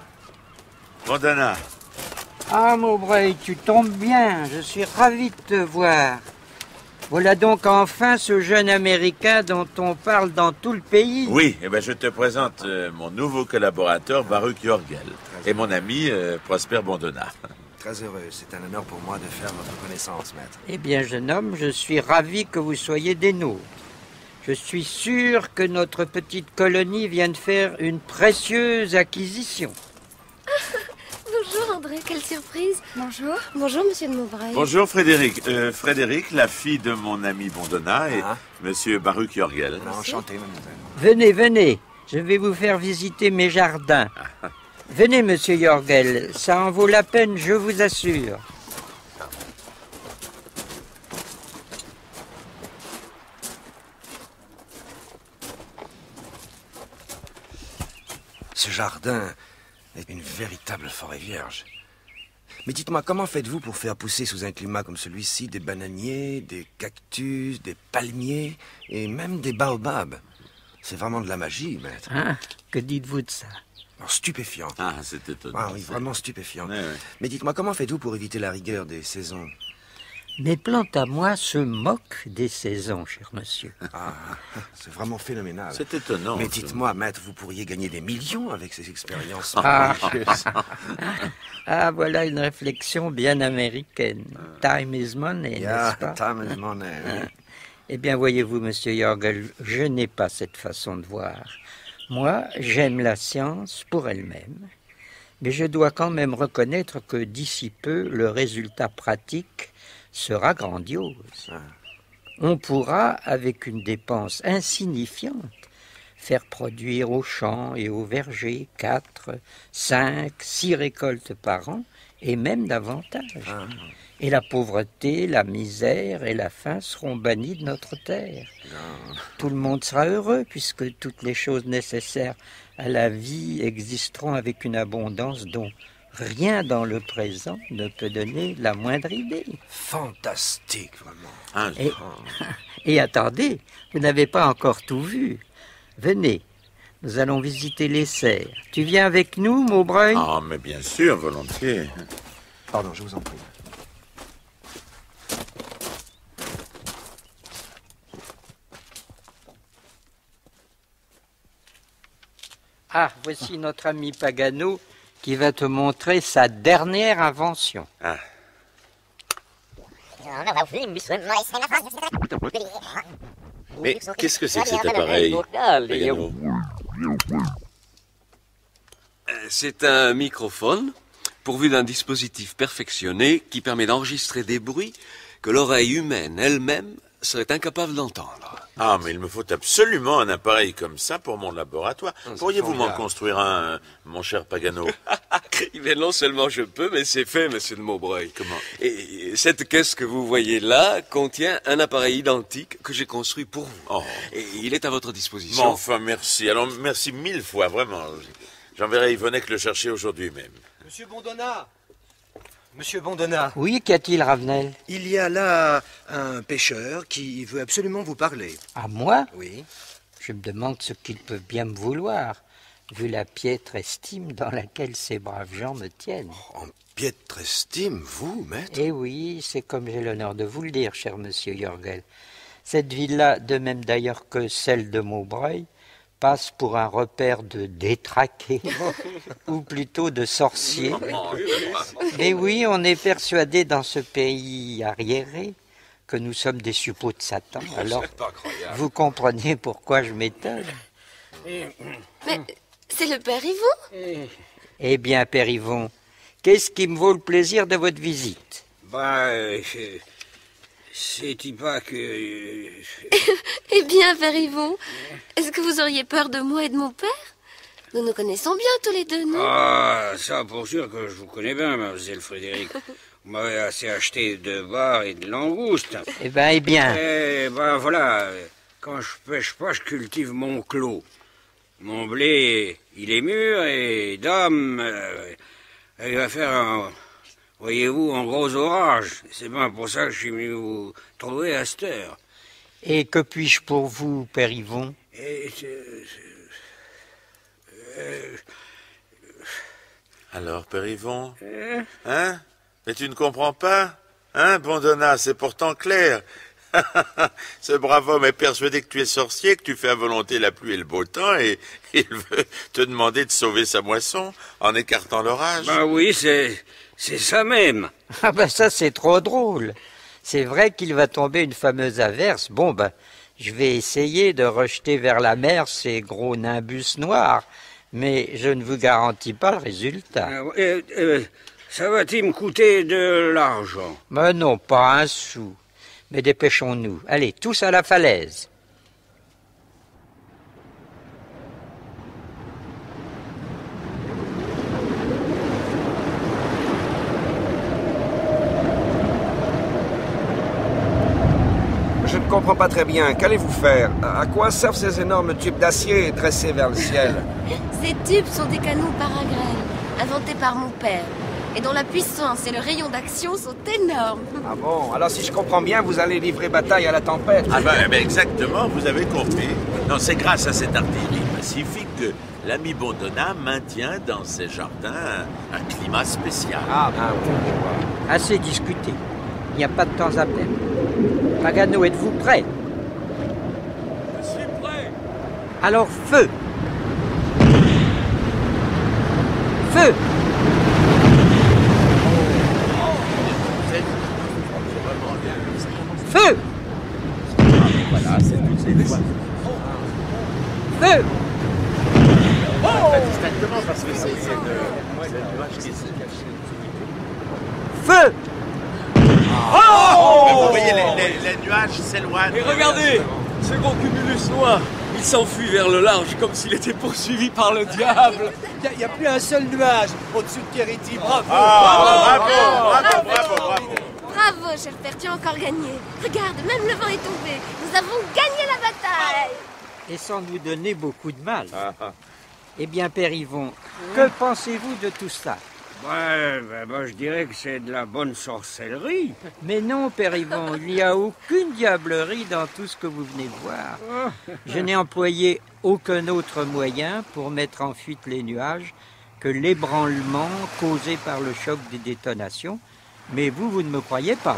Ah, Mowbray, tu tombes bien. Je suis ravi de te voir. Voilà donc enfin ce jeune Américain dont on parle dans tout le pays. Oui, je te présente mon nouveau collaborateur, Baruch Yorgel, et mon ami Prosper Bondona. Très heureux. C'est un honneur pour moi de faire votre connaissance, maître. Eh bien, jeune homme, je suis ravi que vous soyez des nôtres. Je suis sûr que notre petite colonie vient de faire une précieuse acquisition. Bonjour André, quelle surprise. Bonjour. Bonjour Monsieur de Mowbray. Bonjour Frédéric. Frédéric, la fille de mon ami Bondona et Monsieur Baruch Yorgel. Enchanté, mademoiselle. Venez, je vais vous faire visiter mes jardins. Venez, Monsieur Yorgel, ça en vaut la peine, je vous assure. Ce jardin est une véritable forêt vierge. Mais dites-moi, comment faites-vous pour faire pousser sous un climat comme celui-ci des bananiers, des cactus, des palmiers et même des baobabs? C'est vraiment de la magie, maître. Hein? Que dites-vous de ça? Alors, stupéfiant. Ah, c'est étonnant. Ah oui, vraiment stupéfiant. Ouais. Mais dites-moi, comment faites-vous pour éviter la rigueur des saisons? Mes plantes à moi se moquent des saisons, cher monsieur. Ah, c'est vraiment phénoménal. C'est étonnant. Mais dites-moi, maître, vous pourriez gagner des millions avec ces expériences Ah. prodigieuses. Ah, voilà une réflexion bien américaine. Time is money, Yeah, n'est-ce pas? time is money, oui. Eh bien, voyez-vous, monsieur Yorgel, je n'ai pas cette façon de voir. Moi, j'aime la science pour elle-même, mais je dois quand même reconnaître que d'ici peu, le résultat pratique sera grandiose. On pourra, avec une dépense insignifiante, faire produire aux champs et aux vergers 4, 5, 6 récoltes par an, et même davantage. Et la pauvreté, la misère et la faim seront bannis de notre terre. Tout le monde sera heureux, puisque toutes les choses nécessaires à la vie existeront avec une abondance dont rien dans le présent ne peut donner la moindre idée. Fantastique, vraiment. Et attendez, vous n'avez pas encore tout vu. Venez, nous allons visiter les serres. Tu viens avec nous, Mowbray? Ah, mais bien sûr, volontiers. Pardon, je vous en prie. Ah, voici notre ami Pagano qui va te montrer sa dernière invention. Ah. Mais qu'est-ce que c'est que cet appareil, Pagano? C'est un microphone pourvu d'un dispositif perfectionné qui permet d'enregistrer des bruits que l'oreille humaine elle-même serait incapable d'entendre. Ah, mais il me faut absolument un appareil comme ça pour mon laboratoire. Pourriez-vous m'en construire un, mon cher Pagano? Mais non seulement je peux, mais c'est fait, monsieur de Maubreuil. Comment? Et cette caisse que vous voyez là contient un appareil identique que j'ai construit pour vous. Oh. Et il est à votre disposition. Mais enfin, merci. Alors, merci 1000 fois, vraiment. J'enverrai Yvonnec le chercher aujourd'hui même. Monsieur Bondona! Monsieur Bondona. Oui, qu'y a-t-il, Ravenel? Il y a là un pêcheur qui veut absolument vous parler. À moi? Oui. Je me demande ce qu'il peut bien me vouloir, vu la piètre estime dans laquelle ces braves gens me tiennent. En piètre estime, vous, maître? Eh oui, c'est comme j'ai l'honneur de vous le dire, cher monsieur Jorgel. Cette ville-là, de même d'ailleurs que celle de Maubreuil, passe pour un repère de détraqués, ou plutôt de sorciers. Et oui, on est persuadé dans ce pays arriéré que nous sommes des suppôts de Satan. Alors, vous comprenez pourquoi je m'étonne. Mais c'est le père Yvon? Eh bien, père Yvon, qu'est-ce qui me vaut le plaisir de votre visite? C'est-il pas que... Eh bien, père Yvon, est-ce que vous auriez peur de moi et de mon père? Nous nous connaissons bien tous les deux, non? Ah, ça pour sûr que je vous connais bien, mademoiselle Frédéric. Vous m'avez assez acheté de bar et de langoustes. Eh bien. Eh ben voilà, quand je pêche pas, je cultive mon clos. Mon blé, il est mûr et dame, il va faire un... Voyez-vous, un gros orage. C'est bien pour ça que je suis venu vous trouver à cette heure. Et que puis-je pour vous, père Yvon? Alors, père Yvon? Hein? Mais tu ne comprends pas? Hein, Bondona, c'est pourtant clair. Ce brave homme est persuadé que tu es sorcier, que tu fais à volonté la pluie et le beau temps, et il veut te demander de sauver sa moisson en écartant l'orage. Ben oui, c'est ça même. Ah ben ça, c'est trop drôle. C'est vrai qu'il va tomber une fameuse averse. Bon, ben, je vais essayer de rejeter vers la mer ces gros nimbus noirs, mais je ne vous garantis pas le résultat. Ça va-t-il me coûter de l'argent? Mais non, pas un sou. Mais dépêchons-nous. Allez, tous à la falaise. Je ne comprends pas très bien. Qu'allez-vous faire? À quoi servent ces énormes tubes d'acier dressés vers le ciel? Ces tubes sont des canons paragrènes, inventés par mon père, et dont la puissance et le rayon d'action sont énormes. Ah bon? Alors si je comprends bien, vous allez livrer bataille à la tempête. Ah ben exactement, vous avez compris. Non, c'est grâce à cette artillerie pacifique que l'ami Bondona maintient dans ses jardins un climat spécial. Ah ben oui. Assez discuté. Il n'y a pas de temps à perdre. Pagano, êtes-vous prêt? Je suis prêt. Alors, feu! Feu! Feu! Voilà, c'est toutes les fois. Feu! Distinctement, parce que c'est le nuage qui se cache. Feu! Oh! Vous voyez, les nuages s'éloignent. Et regardez, ce gros cumulus noir, il s'enfuit vers le large comme s'il était poursuivi par le diable. Il n'y a plus un seul nuage au-dessus de Kériti. Bravo! Bravo! Bravo, cher père, tu as encore gagné. Regarde, même le vent est tombé. Nous avons gagné la bataille. Et sans nous donner beaucoup de mal. Eh bien, père Yvon, que pensez-vous de tout ça? Je dirais que c'est de la bonne sorcellerie. Mais non, père Yvon, il n'y a aucune diablerie dans tout ce que vous venez de voir. Je n'ai employé aucun autre moyen pour mettre en fuite les nuages que l'ébranlement causé par le choc des détonations. Mais vous ne me croyez pas.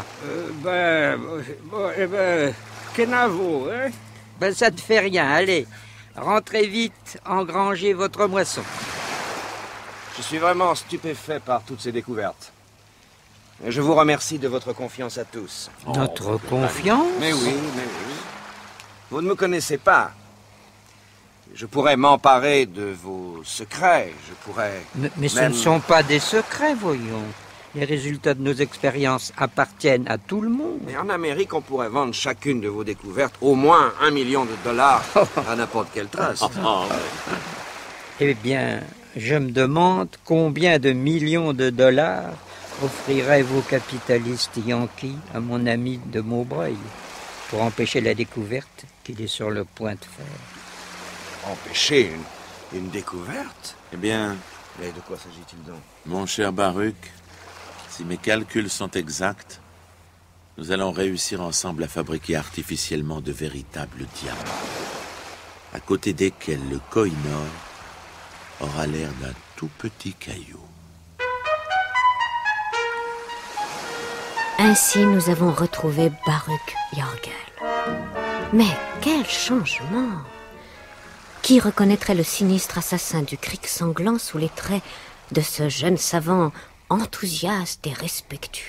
Kenavo, hein? Ben, ça ne fait rien, allez. Rentrez vite, engrangez votre moisson. Je suis vraiment stupéfait par toutes ces découvertes. Et je vous remercie de votre confiance à tous. Notre confiance? Mais oui, mais oui. Vous ne me connaissez pas. Je pourrais m'emparer de vos secrets. Je pourrais... Mais ce ne sont pas des secrets, voyons. Les résultats de nos expériences appartiennent à tout le monde. Mais en Amérique, on pourrait vendre chacune de vos découvertes au moins $1 million à n'importe quelle trace. Eh bien, je me demande combien de millions de dollars offriraient vos capitalistes yankees à mon ami de Maubreuil pour empêcher la découverte qu'il est sur le point de faire. Empêcher une découverte? Eh bien... Mais de quoi s'agit-il donc? Mon cher Baruch, si mes calculs sont exacts, nous allons réussir ensemble à fabriquer artificiellement de véritables diamants, à côté desquels le Koh-i-Noor aura l'air d'un tout petit caillou. Ainsi, nous avons retrouvé Baruch Jorgel. Mais quel changement! Qui reconnaîtrait le sinistre assassin du Creek sanglant sous les traits de ce jeune savant enthousiaste et respectueux?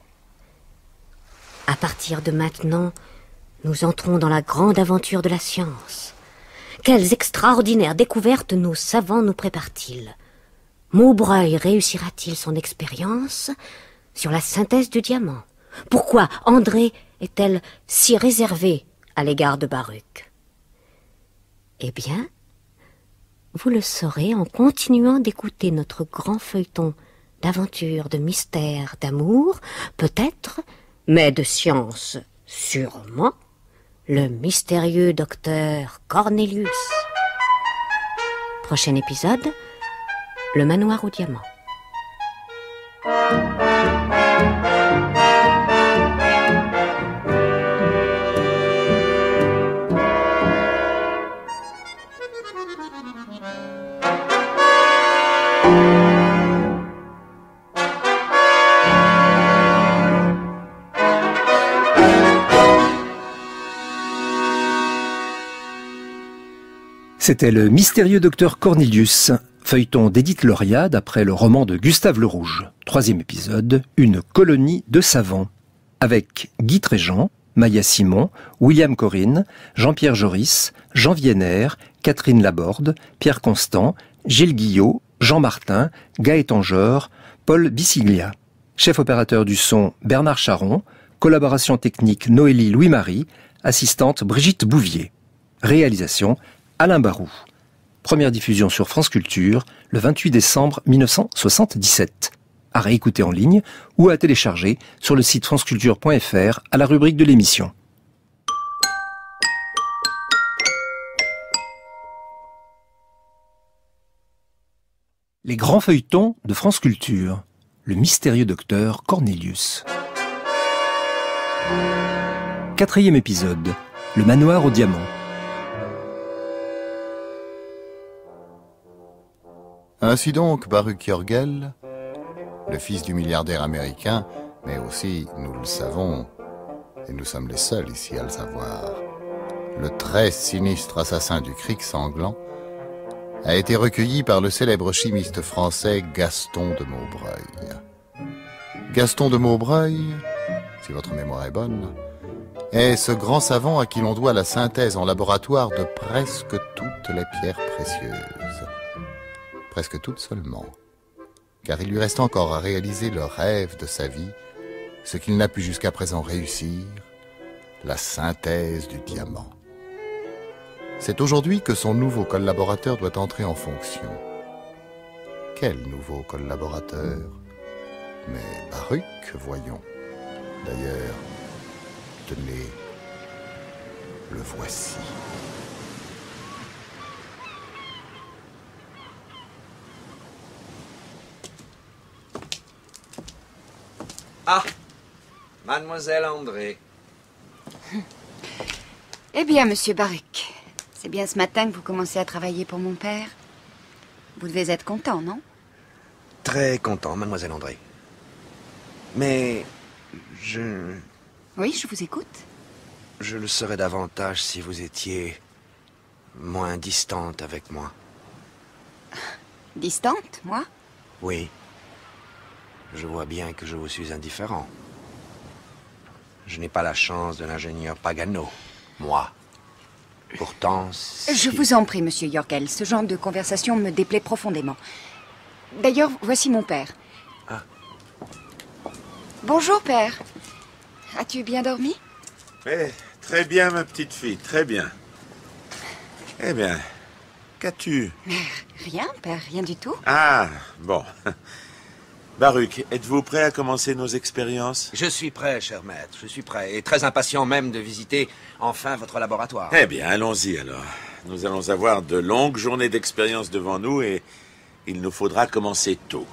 À partir de maintenant, nous entrons dans la grande aventure de la science. Quelles extraordinaires découvertes nos savants nous préparent-ils? Maubreuil réussira-t-il son expérience sur la synthèse du diamant? Pourquoi André est-elle si réservée à l'égard de Baruch? Eh bien, vous le saurez en continuant d'écouter notre grand feuilleton d'aventure, de mystère, d'amour, peut-être, mais de science, sûrement, le mystérieux docteur Cornelius. Prochain épisode, le manoir au diamant. C'était le mystérieux docteur Cornelius, feuilleton d'Édith Lauriade après le roman de Gustave Le Rouge. 3e épisode, une colonie de savants. Avec Guy Tréjean, Maya Simon, William Corinne, Jean-Pierre Joris, Jean Vienner, Catherine Laborde, Pierre Constant, Gilles Guillot, Jean Martin, Gaëtan Jor, Paul Bissiglia. Chef opérateur du son, Bernard Charon. Collaboration technique, Noélie Louis-Marie. Assistante, Brigitte Bouvier. Réalisation, Alain Barou. Première diffusion sur France Culture, le 28 décembre 1977. À réécouter en ligne ou à télécharger sur le site franceculture.fr à la rubrique de l'émission. Les grands feuilletons de France Culture. Le mystérieux docteur Cornelius. 4e épisode. Le manoir au diamant. Ainsi donc, Baruch Jorgel, le fils du milliardaire américain, mais aussi, nous le savons, et nous sommes les seuls ici à le savoir, le très sinistre assassin du Creek sanglant, a été recueilli par le célèbre chimiste français Gaston de Maubreuil. Gaston de Maubreuil, si votre mémoire est bonne, est ce grand savant à qui l'on doit la synthèse en laboratoire de presque toutes les pierres précieuses. Presque toutes seulement, car il lui reste encore à réaliser le rêve de sa vie, ce qu'il n'a pu jusqu'à présent réussir, la synthèse du diamant. C'est aujourd'hui que son nouveau collaborateur doit entrer en fonction. Quel nouveau collaborateur? Mais Baruch, voyons. D'ailleurs, tenez, le voici. Ah, Mademoiselle André. Eh bien, monsieur Baruch, c'est bien ce matin que vous commencez à travailler pour mon père. Vous devez être content, non? Très content, Mademoiselle André. Mais Oui, je vous écoute. je le serais davantage si vous étiez moins distante avec moi. Distante, moi? Oui. Je vois bien que je vous suis indifférent. Je n'ai pas la chance de l'ingénieur Pagano, moi. Pourtant, si... Je vous en prie, monsieur Yorgel, ce genre de conversation me déplaît profondément. D'ailleurs, voici mon père. Ah. Bonjour, père. As-tu bien dormi? Eh, très bien, ma petite fille, très bien. Eh bien, qu'as-tu? Rien, père, rien du tout. Ah, bon. Baruch, êtes-vous prêt à commencer nos expériences? Je suis prêt, cher maître, je suis prêt. Et très impatient même de visiter enfin votre laboratoire. Eh bien, allons-y alors. Nous allons avoir de longues journées d'expérience devant nous et il nous faudra commencer tôt.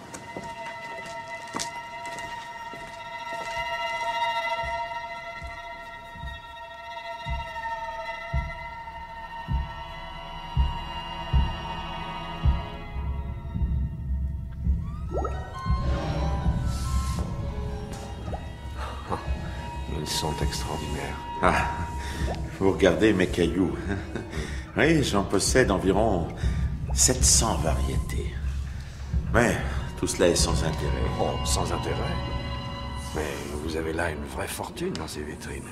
Ils sont extraordinaires. Ah, vous regardez mes cailloux. Oui, j'en possède environ 700 variétés. Mais tout cela est sans intérêt. Oh, sans intérêt. Mais vous avez là une vraie fortune dans ces vitrines.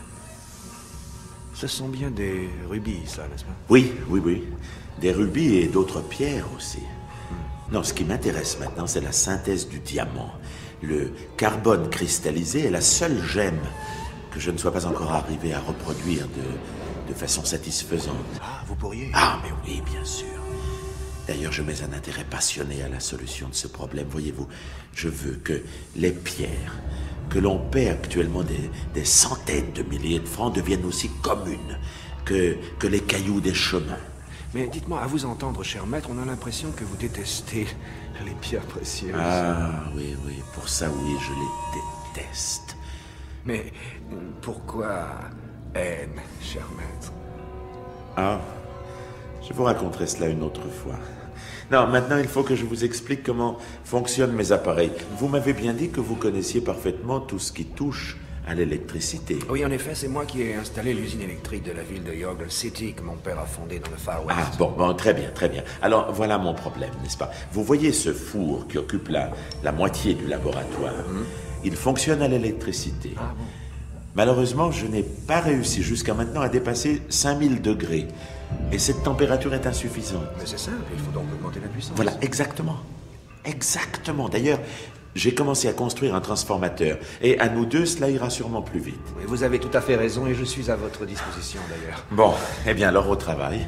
Ce sont bien des rubis, ça, n'est-ce pas? Oui, oui, oui. Des rubis et d'autres pierres aussi. Non, ce qui m'intéresse maintenant, c'est la synthèse du diamant. Le carbone cristallisé est la seule gemme que je ne sois pas encore arrivé à reproduire de façon satisfaisante. Ah, vous pourriez? Ah, mais oui, bien sûr. D'ailleurs, je mets un intérêt passionné à la solution de ce problème. Voyez-vous, je veux que les pierres que l'on paie actuellement des centaines de milliers de francs deviennent aussi communes que les cailloux des chemins. Mais dites-moi, à vous entendre, cher maître, on a l'impression que vous détestez les pierres précieuses. Ah, oui, oui, pour ça, oui, je les déteste. Mais pourquoi haine, cher maître? Ah, je vous raconterai cela une autre fois. Non, maintenant, il faut que je vous explique comment fonctionnent mes appareils. Vous m'avez bien dit que vous connaissiez parfaitement tout ce qui touche à l'électricité. Oui, en effet, c'est moi qui ai installé l'usine électrique de la ville de Yorgel City que mon père a fondée dans le Far West. Ah, bon, très bien, très bien. Alors, voilà mon problème, n'est-ce pas? Vous voyez ce four qui occupe la moitié du laboratoire? Il fonctionne à l'électricité. Ah bon? Malheureusement, je n'ai pas réussi jusqu'à maintenant à dépasser 5000 degrés. Et cette température est insuffisante. Mais c'est simple, il faut donc augmenter la puissance. Voilà, exactement. Exactement. D'ailleurs, j'ai commencé à construire un transformateur. Et à nous deux, cela ira sûrement plus vite. Oui, vous avez tout à fait raison et je suis à votre disposition d'ailleurs. Bon, eh bien alors au travail.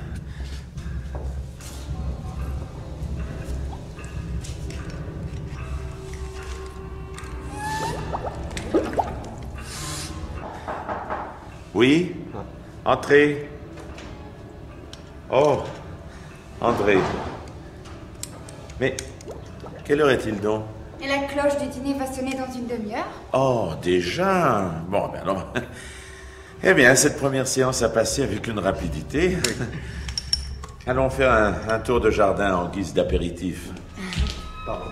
Oui? Entrez. Oh, André. Mais quelle heure est-il donc? Et la cloche du dîner va sonner dans une demi-heure. Oh, déjà? Bon, ben alors... Eh bien, cette première séance a passé avec une rapidité. Allons faire un tour de jardin en guise d'apéritif. Pardon.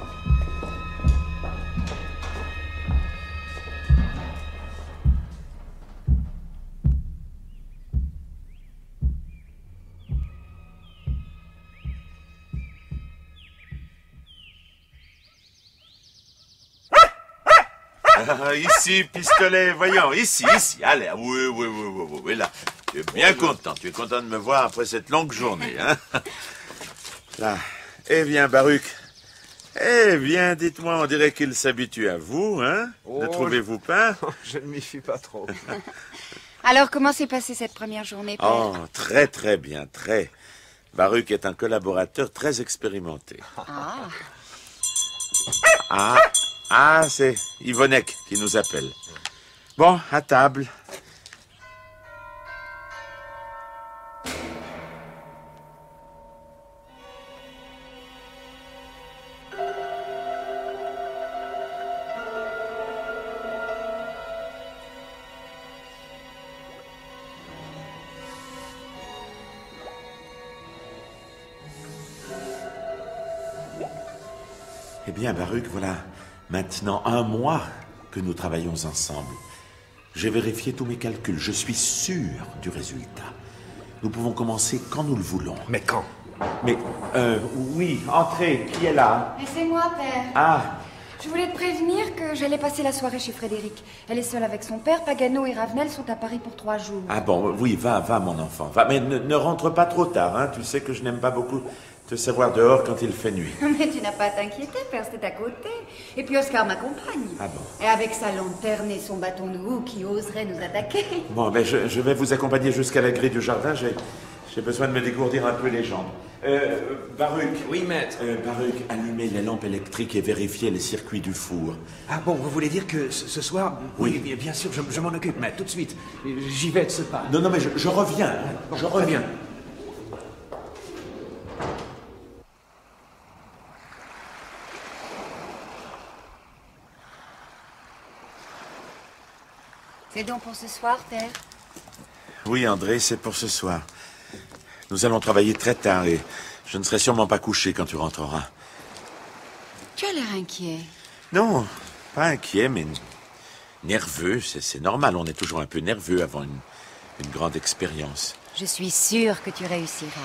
Ici, pistolet, voyons, ici, allez, oui, là. Tu es bien content, tu es content de me voir après cette longue journée, hein? Là, eh bien, Baruch, eh bien, dites-moi, on dirait qu'il s'habitue à vous, hein? Ne trouvez-vous pas? Je ne m'y fie pas trop. Alors, comment s'est passée cette première journée, père? Oh, très, très bien, très. Baruch est un collaborateur très expérimenté. Ah, c'est Yvonnek qui nous appelle. Bon, à table. Eh bien, Baruch, voilà maintenant 1 mois que nous travaillons ensemble. J'ai vérifié tous mes calculs. Je suis sûr du résultat. Nous pouvons commencer quand nous le voulons. Mais quand? Mais, oui, entrez, qui est là? Et c'est moi, père. Ah, Je voulais te prévenir que j'allais passer la soirée chez Frédéric. Elle est seule avec son père. Pagano et Ravenel sont à Paris pour 3 jours. ah bon, oui, va, mon enfant, va. Mais ne rentre pas trop tard, hein. Tu sais que je n'aime pas beaucoup te savoir dehors quand il fait nuit. Mais tu n'as pas à t'inquiéter, père, c'est à côté. Et puis Oscar m'accompagne. Ah bon? Et avec sa lanterne et son bâton de houe, qui oserait nous attaquer? Bon, ben je vais vous accompagner jusqu'à la grille du jardin. J'ai besoin de me dégourdir un peu les jambes. Baruch. Oui, maître. Baruch, allumez les lampes électriques et vérifiez les circuits du four. Ah bon, vous voulez dire que ce soir... Oui. Bien sûr, je m'en occupe, maître, tout de suite. J'y vais de ce pas. Non, mais je reviens. Hein. Je reviens. C'est donc pour ce soir, père? Oui, André, c'est pour ce soir. Nous allons travailler très tard et je ne serai sûrement pas couché quand tu rentreras. Tu as l'air inquiet. Non, pas inquiet, mais nerveux. C'est normal, on est toujours un peu nerveux avant une grande expérience. Je suis sûre que tu réussiras.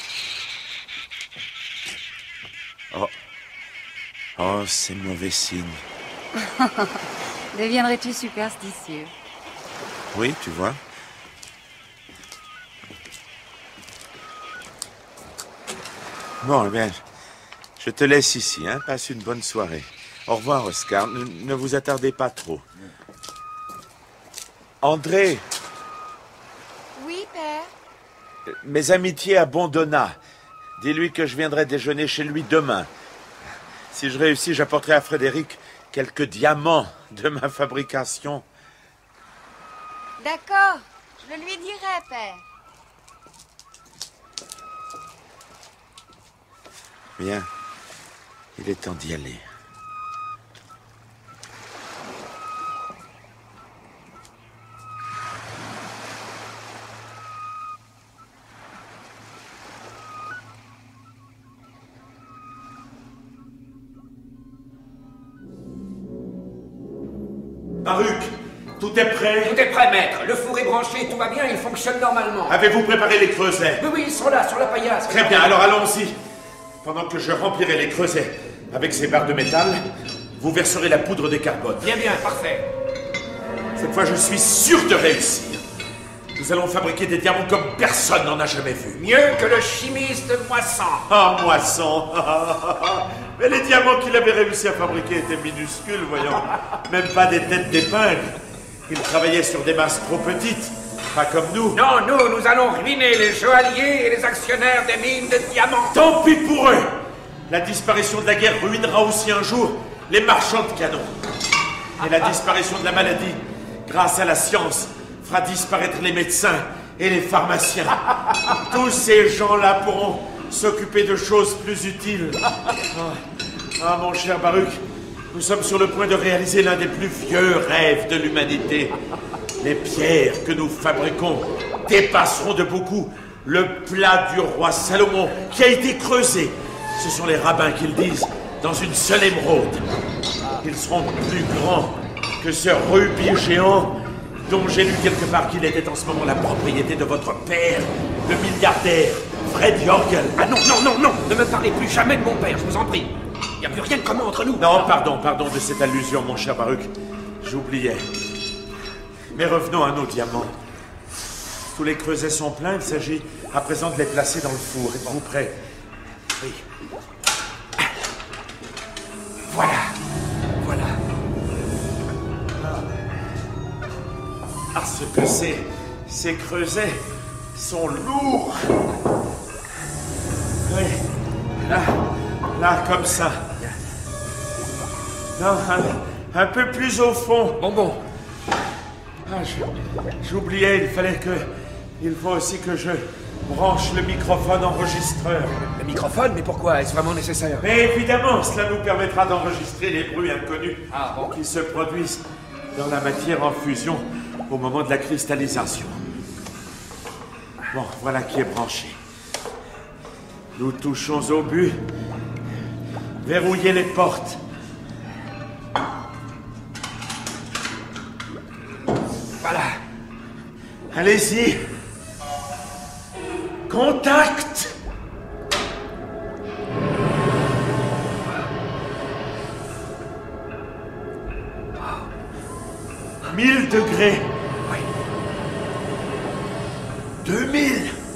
Oh, c'est mauvais signe. Deviendrais-tu superstitieux? Oui, tu vois. Bon, eh bien, je te laisse ici, hein. Passe une bonne soirée. Au revoir, Oscar. Ne vous attardez pas trop. André, Oui, père? mes amitiés à Bondona. Dis-lui que je viendrai déjeuner chez lui demain. Si je réussis, j'apporterai à Frédéric quelques diamants de ma fabrication. D'accord, je le lui dirai, père. Bien, il est temps d'y aller. Baruch, tout est prêt? Tout est prêt, maître. Le four est branché, tout va bien, il fonctionne normalement. Avez-vous préparé les creusets? Oui, ils sont là, sur la paillasse. Très bien, alors allons-y. Pendant que je remplirai les creusets avec ces barres de métal, vous verserez la poudre de carbone. Bien, parfait. Cette fois, je suis sûr de réussir. Nous allons fabriquer des diamants comme personne n'en a jamais vu. Mieux que le chimiste Moisson. Ah, Moisson. Mais les diamants qu'il avait réussi à fabriquer étaient minuscules, voyons. Même pas des têtes d'épingle. Il travaillait sur des masses trop petites. Pas comme nous. Non, nous allons ruiner les joailliers et les actionnaires des mines de diamants. Tant pis pour eux. La disparition de la guerre ruinera aussi un jour les marchands de canons. Et la disparition de la maladie, grâce à la science, fera disparaître les médecins et les pharmaciens. Tous ces gens-là pourront s'occuper de choses plus utiles. Ah, mon cher Baruch, nous sommes sur le point de réaliser l'un des plus vieux rêves de l'humanité. Les pierres que nous fabriquons dépasseront de beaucoup le plat du roi Salomon qui a été creusé. Ce sont les rabbins qui le disent, dans une seule émeraude. Ils seront plus grands que ce rubis géant dont j'ai lu quelque part qu'il était en ce moment la propriété de votre père, le milliardaire, Fred Jorgel. Ah non, ne me parlez plus jamais de mon père, je vous en prie. Il n'y a plus rien de commun entre nous. Non, pardon de cette allusion, mon cher Baruch. J'oubliais. Mais revenons à nos diamants. Tous les creusets sont pleins, il s'agit à présent de les placer dans le four. Êtes-vous prêts? Oui. Voilà. Parce que ces creusets sont lourds. Oui. Là, comme ça. Non, un peu plus au fond. Bon. Ah, j'oubliais, il faut aussi que je branche le microphone enregistreur. Le microphone? Mais pourquoi? Est-ce vraiment nécessaire? Mais évidemment, cela nous permettra d'enregistrer les bruits inconnus qui se produisent dans la matière en fusion au moment de la cristallisation. Bon, voilà qui est branché. Nous touchons au but. Verrouillez les portes. Voilà. Allez-y. Contact. 1000 degrés. Oui. 2000.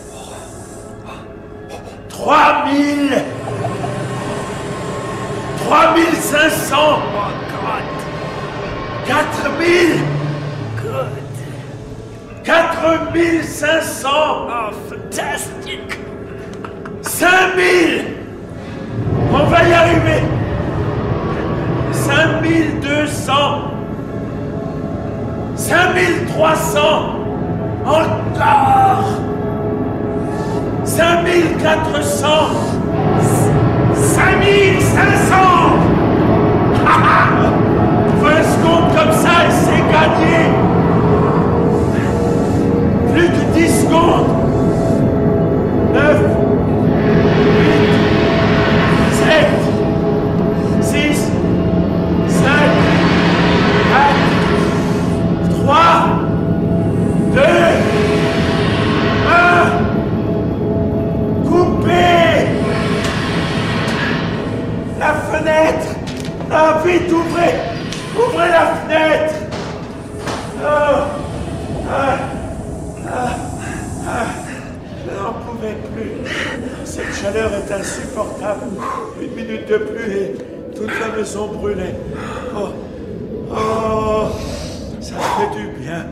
3000. 3500. Oh, God. 4000. Good. 4500. Oh, fantastic. 5000. On va y arriver. 5200. 5300. Encore. 5400. 5500. 20 secondes comme ça et c'est gagné. Plus que 10 secondes. 9, 8, 7, 6, 5, 4, 3, 2, 1. Coupez la fenêtre. Ah, vite, ouvrez. Ouvrez la fenêtre. Je n'en pouvais plus. Cette chaleur est insupportable. 1 minute de plus et toute la maison brûlait. Oh, ça fait du bien.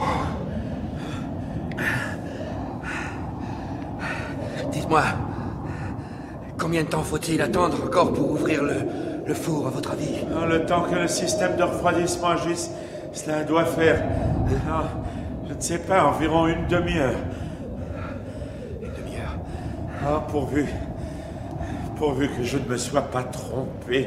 Dites-moi, combien de temps faut-il attendre encore pour ouvrir le four, à votre avis? Le temps que le système de refroidissement agisse, cela doit faire... je ne sais pas, environ une demi-heure. Une demi-heure? Ah, pourvu que je ne me sois pas trompé.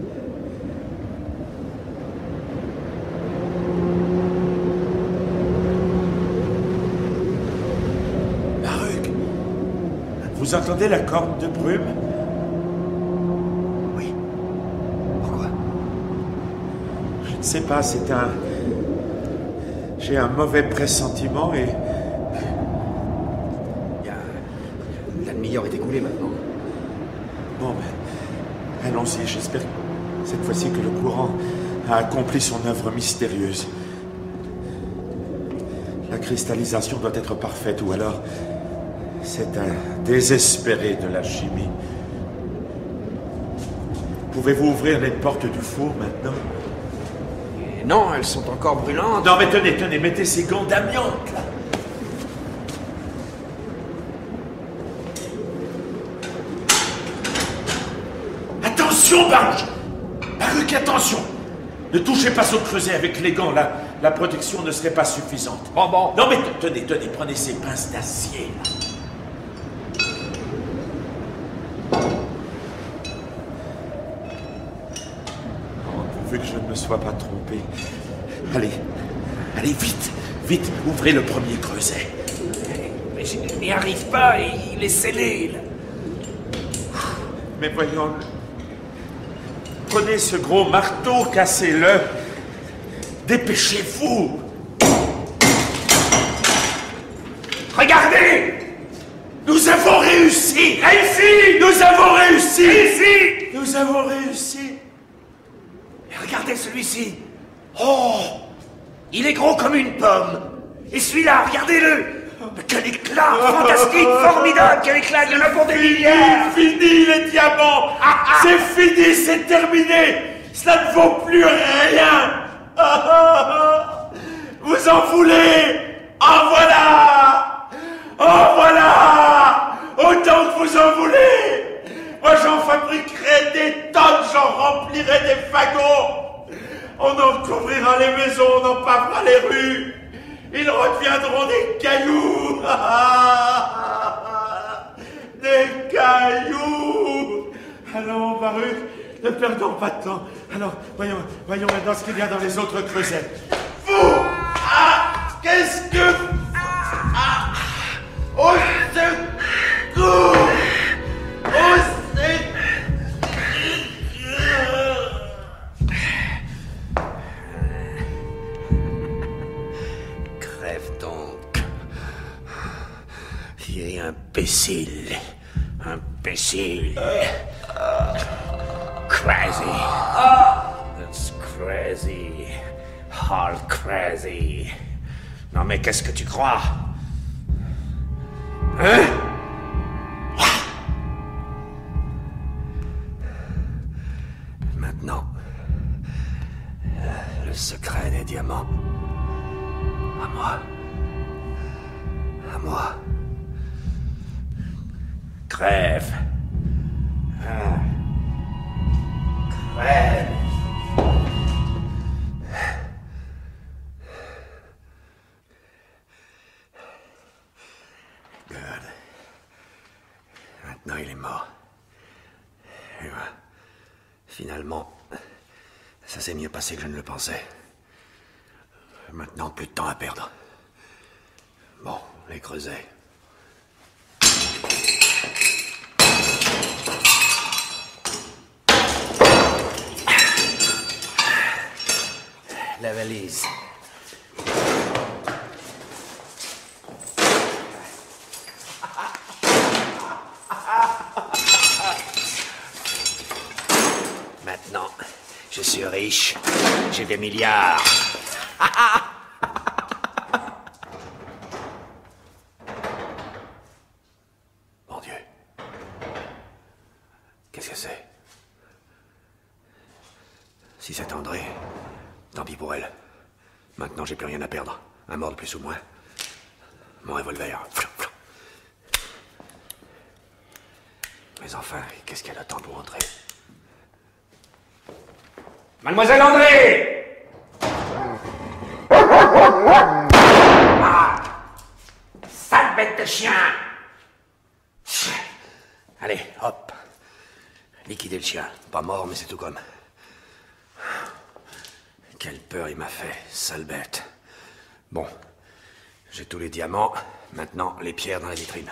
Baruch, vous entendez la corne de brume? Oui. Pourquoi? Je ne sais pas, c'est un... J'ai un mauvais pressentiment et... La demi-heure est écoulée maintenant. Bon, ben, allons-y. J'espère cette fois-ci que le courant a accompli son œuvre mystérieuse. La cristallisation doit être parfaite, ou alors c'est un désespéré de la chimie. Pouvez-vous ouvrir les portes du four maintenant? Non, elles sont encore brûlantes. Non, mais tenez, mettez ces gants d'amiante, là. Attention, Baruch! Baruch, attention! Ne touchez pas au creuset avec les gants, là. La protection ne serait pas suffisante. Bon. Non, mais tenez, prenez ces pinces d'acier, là. Pourvu que je ne me sois pas trompé. Allez, vite, ouvrez le premier creuset. Mais je n'y arrive pas, il est scellé, là. Mais voyons... Prenez ce gros marteau, cassez-le. Dépêchez-vous. Regardez! Nous avons réussi! Nous avons réussi! Nous avons réussi! Et regardez celui-ci. Oh! Il est gros comme une pomme. Et celui-là, regardez-le. Mais quel éclat! Fantastique, formidable, quel éclat! Il y en a pour des milliards! C'est fini, les diamants! C'est fini, c'est terminé! Cela ne vaut plus rien! Vous en voulez! En voilà! Autant que vous en voulez! Moi, j'en fabriquerai des tonnes, j'en remplirai des fagots! On en couvrira les maisons, on en pavera les rues! Ils redeviendront des cailloux! Des cailloux! Allons, Baruch, ne perdons pas de temps. Alors, voyons maintenant ce qu'il y a dans les autres creusets. Vous! Qu'est-ce que... Au secours! Au secours! Crève donc. Vieil imbécile. Crazy. That's crazy. All crazy. Non mais qu'est-ce que tu crois? Hein? Maintenant, le secret des diamants. À moi. À moi. Crève. Ah. Crève. Good. Maintenant, il est mort. Et voilà. Finalement, ça s'est mieux passé que je ne le pensais. Maintenant, plus de temps à perdre. Bon, les creusets. La valise. Maintenant, je suis riche. J'ai des milliards. Mon Dieu. Qu'est-ce que c'est? Si c'est André, tant pis pour elle. Maintenant, j'ai plus rien à perdre. Un mort de plus ou moins. Mon revolver. Mais enfin, qu'est-ce qu'elle attend pour entrer? Mademoiselle André! Ah! Sale bête de chien! Allez, hop. Liquider le chien. Pas mort, mais c'est tout comme. Quelle peur il m'a fait, sale bête. Bon, j'ai tous les diamants. Maintenant, les pierres dans la vitrine.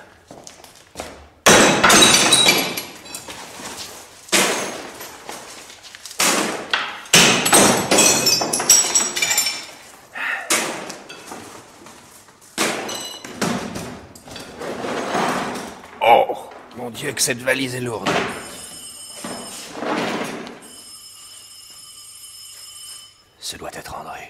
Oh, mon Dieu, que cette valise est lourde. Ce doit être André.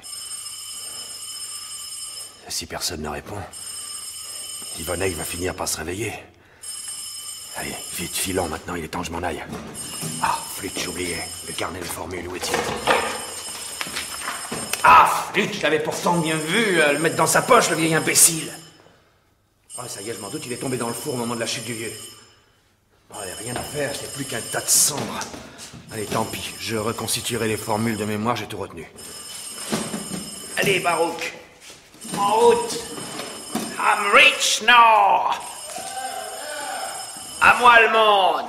Si personne ne répond, Yvonne va finir par se réveiller. Allez, vite, filons maintenant, il est temps que je m'en aille. Ah, flûte, j'oubliais. Le carnet de formules, où est-il? Ah, flûte, je l'avais pourtant bien vu le mettre dans sa poche, le vieil imbécile. Oh, ça y est, je m'en doute, il est tombé dans le four au moment de la chute du vieux. Oh, il n'y a rien à faire, c'est plus qu'un tas de cendres. Allez, tant pis, je reconstituerai les formules de mémoire, j'ai tout retenu. Allez, Barouk, en route. I'm rich now. À moi le monde.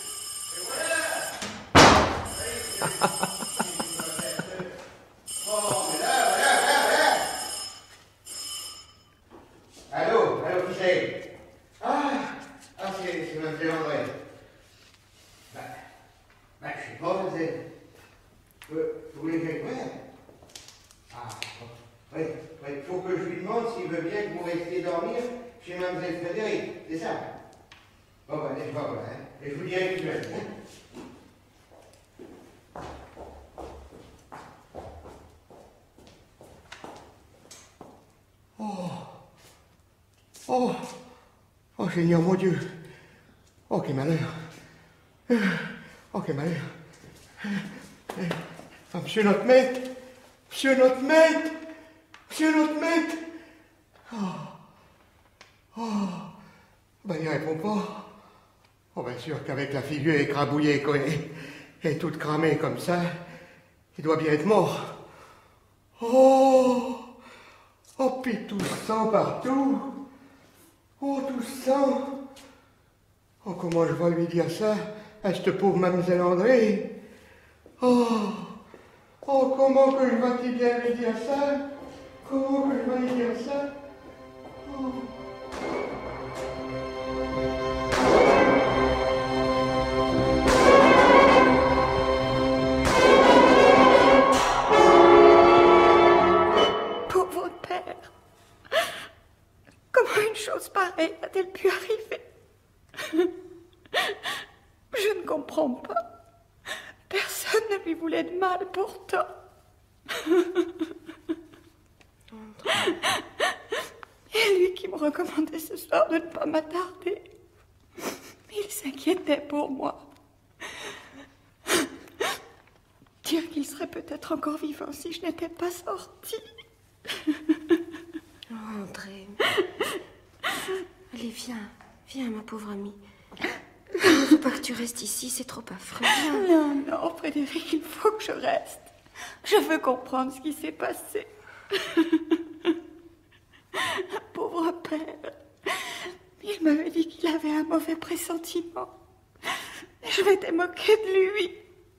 Allô, qui c'est? C'est Mademoiselle André. Je sais pas, mademoiselle. Vous voulez que je vienne? Oui, il faut que je lui demande s'il veut bien que vous restiez dormir chez Mademoiselle Frédéric, c'est ça? Bon, ben, je vois, hein. Et je vous dirai que je viens. Oh, Seigneur, mon Dieu. Oh, quel malheur. Oh, quel malheur. Ah, monsieur notre maître. Monsieur notre maître. Monsieur notre maître. Ben, il répond pas. Oh, bien sûr qu'avec la figure écrabouillée et toute cramée comme ça, il doit bien être mort. Oh, puis tout le sang partout. Oh, tout le sang. Oh, comment je vais lui dire ça à cette pauvre Mademoiselle André? Oh, comment que je vais bien lui dire ça? Comment que je vais lui dire ça? Oh. Pauvre père. Comment une chose pareille a-t-elle pu arriver? Je ne comprends pas. Personne ne lui voulait de mal pourtant. peur de ne pas m'attarder. Il s'inquiétait pour moi. Dire qu'il serait peut-être encore vivant si je n'étais pas sortie. Oh, André. Allez, viens. Viens, ma pauvre amie. Il ne faut pas que tu restes ici, c'est trop affreux. Viens. Non, Frédéric, il faut que je reste. Je veux comprendre ce qui s'est passé. Pauvre père. Il m'avait dit qu'il avait un mauvais pressentiment. Je m'étais moquée de lui.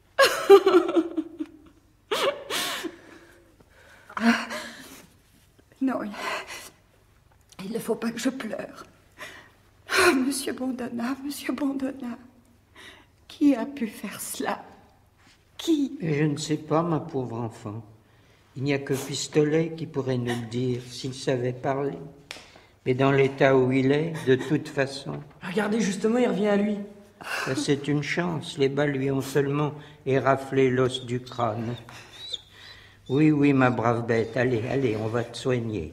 Non, il ne faut pas que je pleure. Oh, Monsieur Bondona, qui a pu faire cela? Qui? Je ne sais pas, ma pauvre enfant. Il n'y a que Pistolet qui pourrait nous le dire s'il savait parler. Mais dans l'état où il est, de toute façon... Regardez, justement, il revient à lui. Ça, c'est une chance. Les balles lui ont seulement éraflé l'os du crâne. Oui, oui, ma brave bête. Allez, on va te soigner.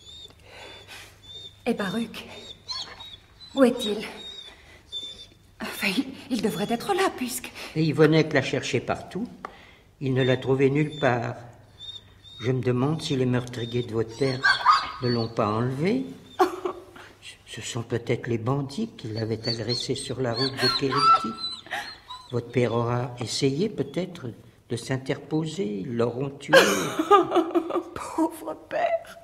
Et Baruch, où est-il? Enfin, il devrait être là, puisque... Et Yvonnec l'a cherché partout. Il ne l'a trouvé nulle part. Je me demande si les meurtriers de votre père ne l'ont pas enlevé. Ce sont peut-être les bandits qui l'avaient agressé sur la route de Kériti. Votre père aura essayé peut-être de s'interposer. Ils l'auront tué. Pauvre père.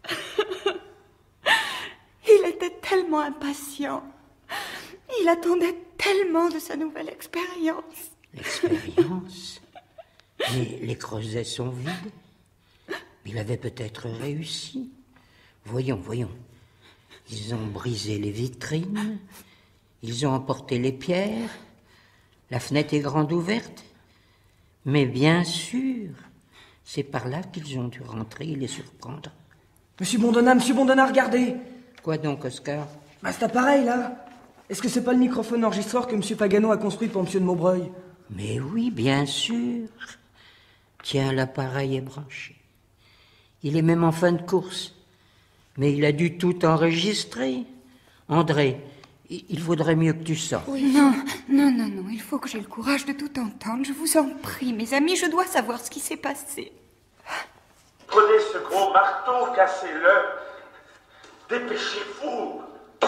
Il était tellement impatient. Il attendait tellement de sa nouvelle expérience. L'expérience? Mais les creusets sont vides. Il avait peut-être réussi. Voyons. Ils ont brisé les vitrines. Ils ont emporté les pierres. La fenêtre est grande ouverte. Mais bien sûr, c'est par là qu'ils ont dû rentrer et les surprendre. Monsieur Bondona, regardez. Quoi donc, Oscar? Cet appareil, là. Est-ce que c'est pas le microphone enregistreur que Monsieur Pagano a construit pour Monsieur de Maubreuil? Mais oui, bien sûr. Tiens, l'appareil est branché. Il est même en fin de course. Mais il a dû tout enregistrer. André, il vaudrait mieux que tu sortes. Oui. Non, il faut que j'aie le courage de tout entendre. Je vous en prie, mes amis, je dois savoir ce qui s'est passé. Prenez ce gros marteau, cassez-le. Dépêchez-vous.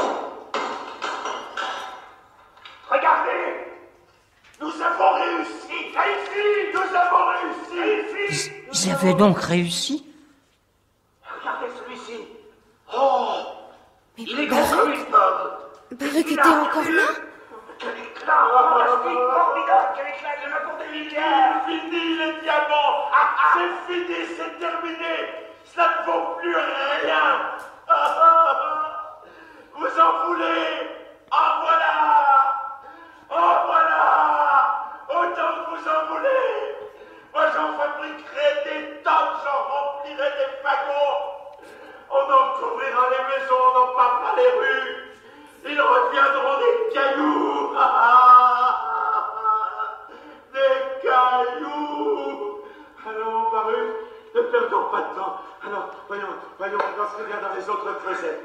Regardez, nous avons réussi. Ici, nous avons réussi. Ils avaient donc réussi? Regardez celui-ci. Oh, il est gros Baruch? comme une pomme. Baruch était encore là? Quel éclat fantastique, formidable, quel éclat, je me compte des milliards. Fini les diamants. C'est fini, c'est terminé. Ça ne vaut plus rien. Vous en voulez? En voilà. Autant que vous en voulez. Moi, j'en fabriquerai des tonnes, j'en remplirai des fagots. On en couvrira les maisons, on en pavera les rues. Ils reviendront des cailloux. Des cailloux. Allons, Baruch, ne perdons pas de temps. Alors, voyons, on va se regarder dans les autres creusets.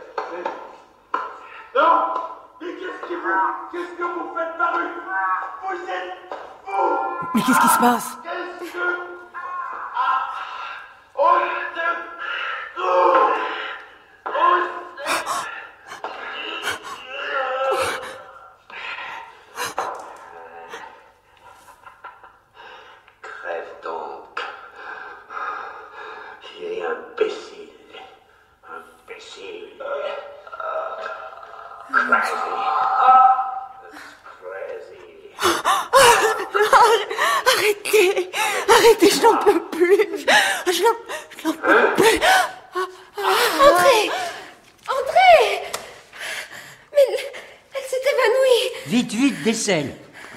Non, mais qu'est-ce que vous faites, Baruch? Vous êtes fous. Mais qu'est-ce qui se passe? Qu'est-ce que... Au secours! Crève donc. Il est imbécile. Crazy. Arrêtez, je n'en peux plus. Je n'en peux plus. André! Mais elle s'est évanouie. Vite, décèle.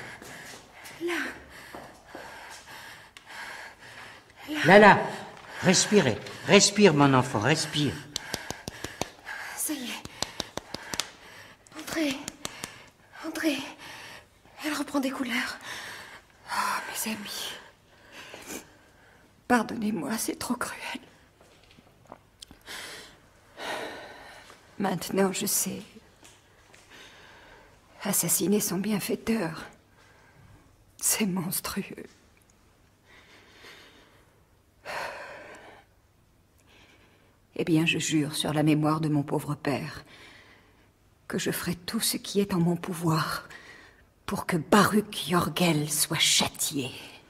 Là. Respirez. Respire, mon enfant, respire. Ça y est. André. Elle reprend des couleurs. Oh, mes amis. Pardonnez-moi, c'est trop cruel. Maintenant, je sais Assassiner son bienfaiteur. C'est monstrueux. Eh bien, je jure sur la mémoire de mon pauvre père que je ferai tout ce qui est en mon pouvoir pour que Baruch Yorgel soit châtié.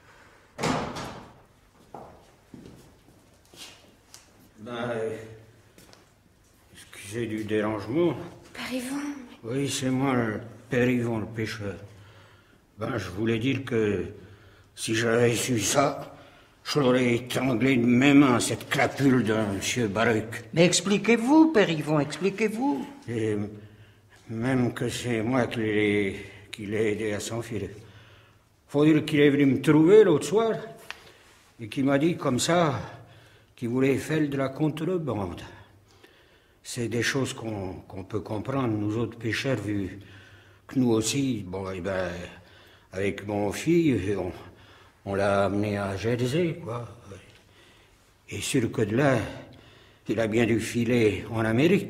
Excusez du dérangement. Père Yvon. Oui, c'est moi, le Père Yvon, le pêcheur. Je voulais dire que si j'avais su ça, je l'aurais étranglé de mes mains, cette crapule de M. Baruch. Mais expliquez-vous, Père Yvon, expliquez-vous. Et même que c'est moi qui l'ai aidé à s'enfuir. Faut dire qu'il est venu me trouver l'autre soir et qu'il m'a dit comme ça qu'il voulait faire de la contrebande. C'est des choses qu'on peut comprendre, nous autres pêcheurs, vu que nous aussi, avec mon fils, on l'a amené à Jersey, quoi. Et sur que de là, il a bien dû filer en Amérique.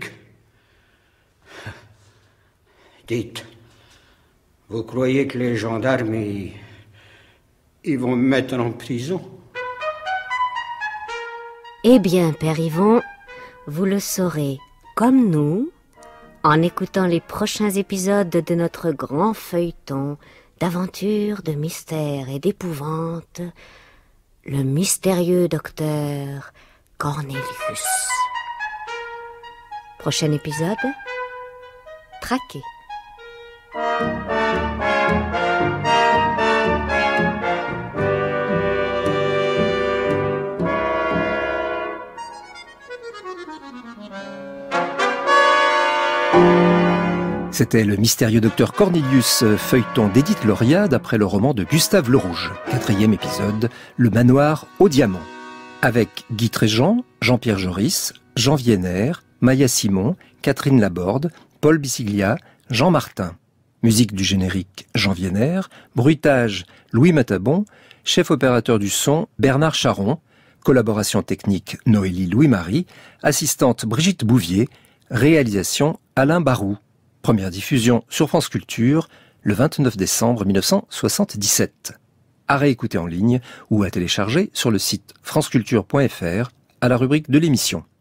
Dites, vous croyez que les gendarmes, ils vont me mettre en prison? Eh bien, Père Yvon, vous le saurez comme nous, en écoutant les prochains épisodes de notre grand feuilleton d'aventures, de mystères et d'épouvante, le mystérieux docteur Cornelius. Prochain épisode, traqué. C'était le mystérieux docteur Cornelius, feuilleton d'Édith Lauriade après le roman de Gustave Le Rouge. 4e épisode, Le manoir au diamant. Avec Guy Tréjean, Jean-Pierre Joris, Jean Vienner, Maya Simon, Catherine Laborde, Paul Bissiglia, Jean Martin. Musique du générique Jean Vienner, bruitage Louis Matabon, chef opérateur du son Bernard Charon, collaboration technique Noélie Louis-Marie, assistante Brigitte Bouvier, réalisation Alain Barou. Première diffusion sur France Culture le 29 décembre 1977. À réécouter en ligne ou à télécharger sur le site franceculture.fr à la rubrique de l'émission.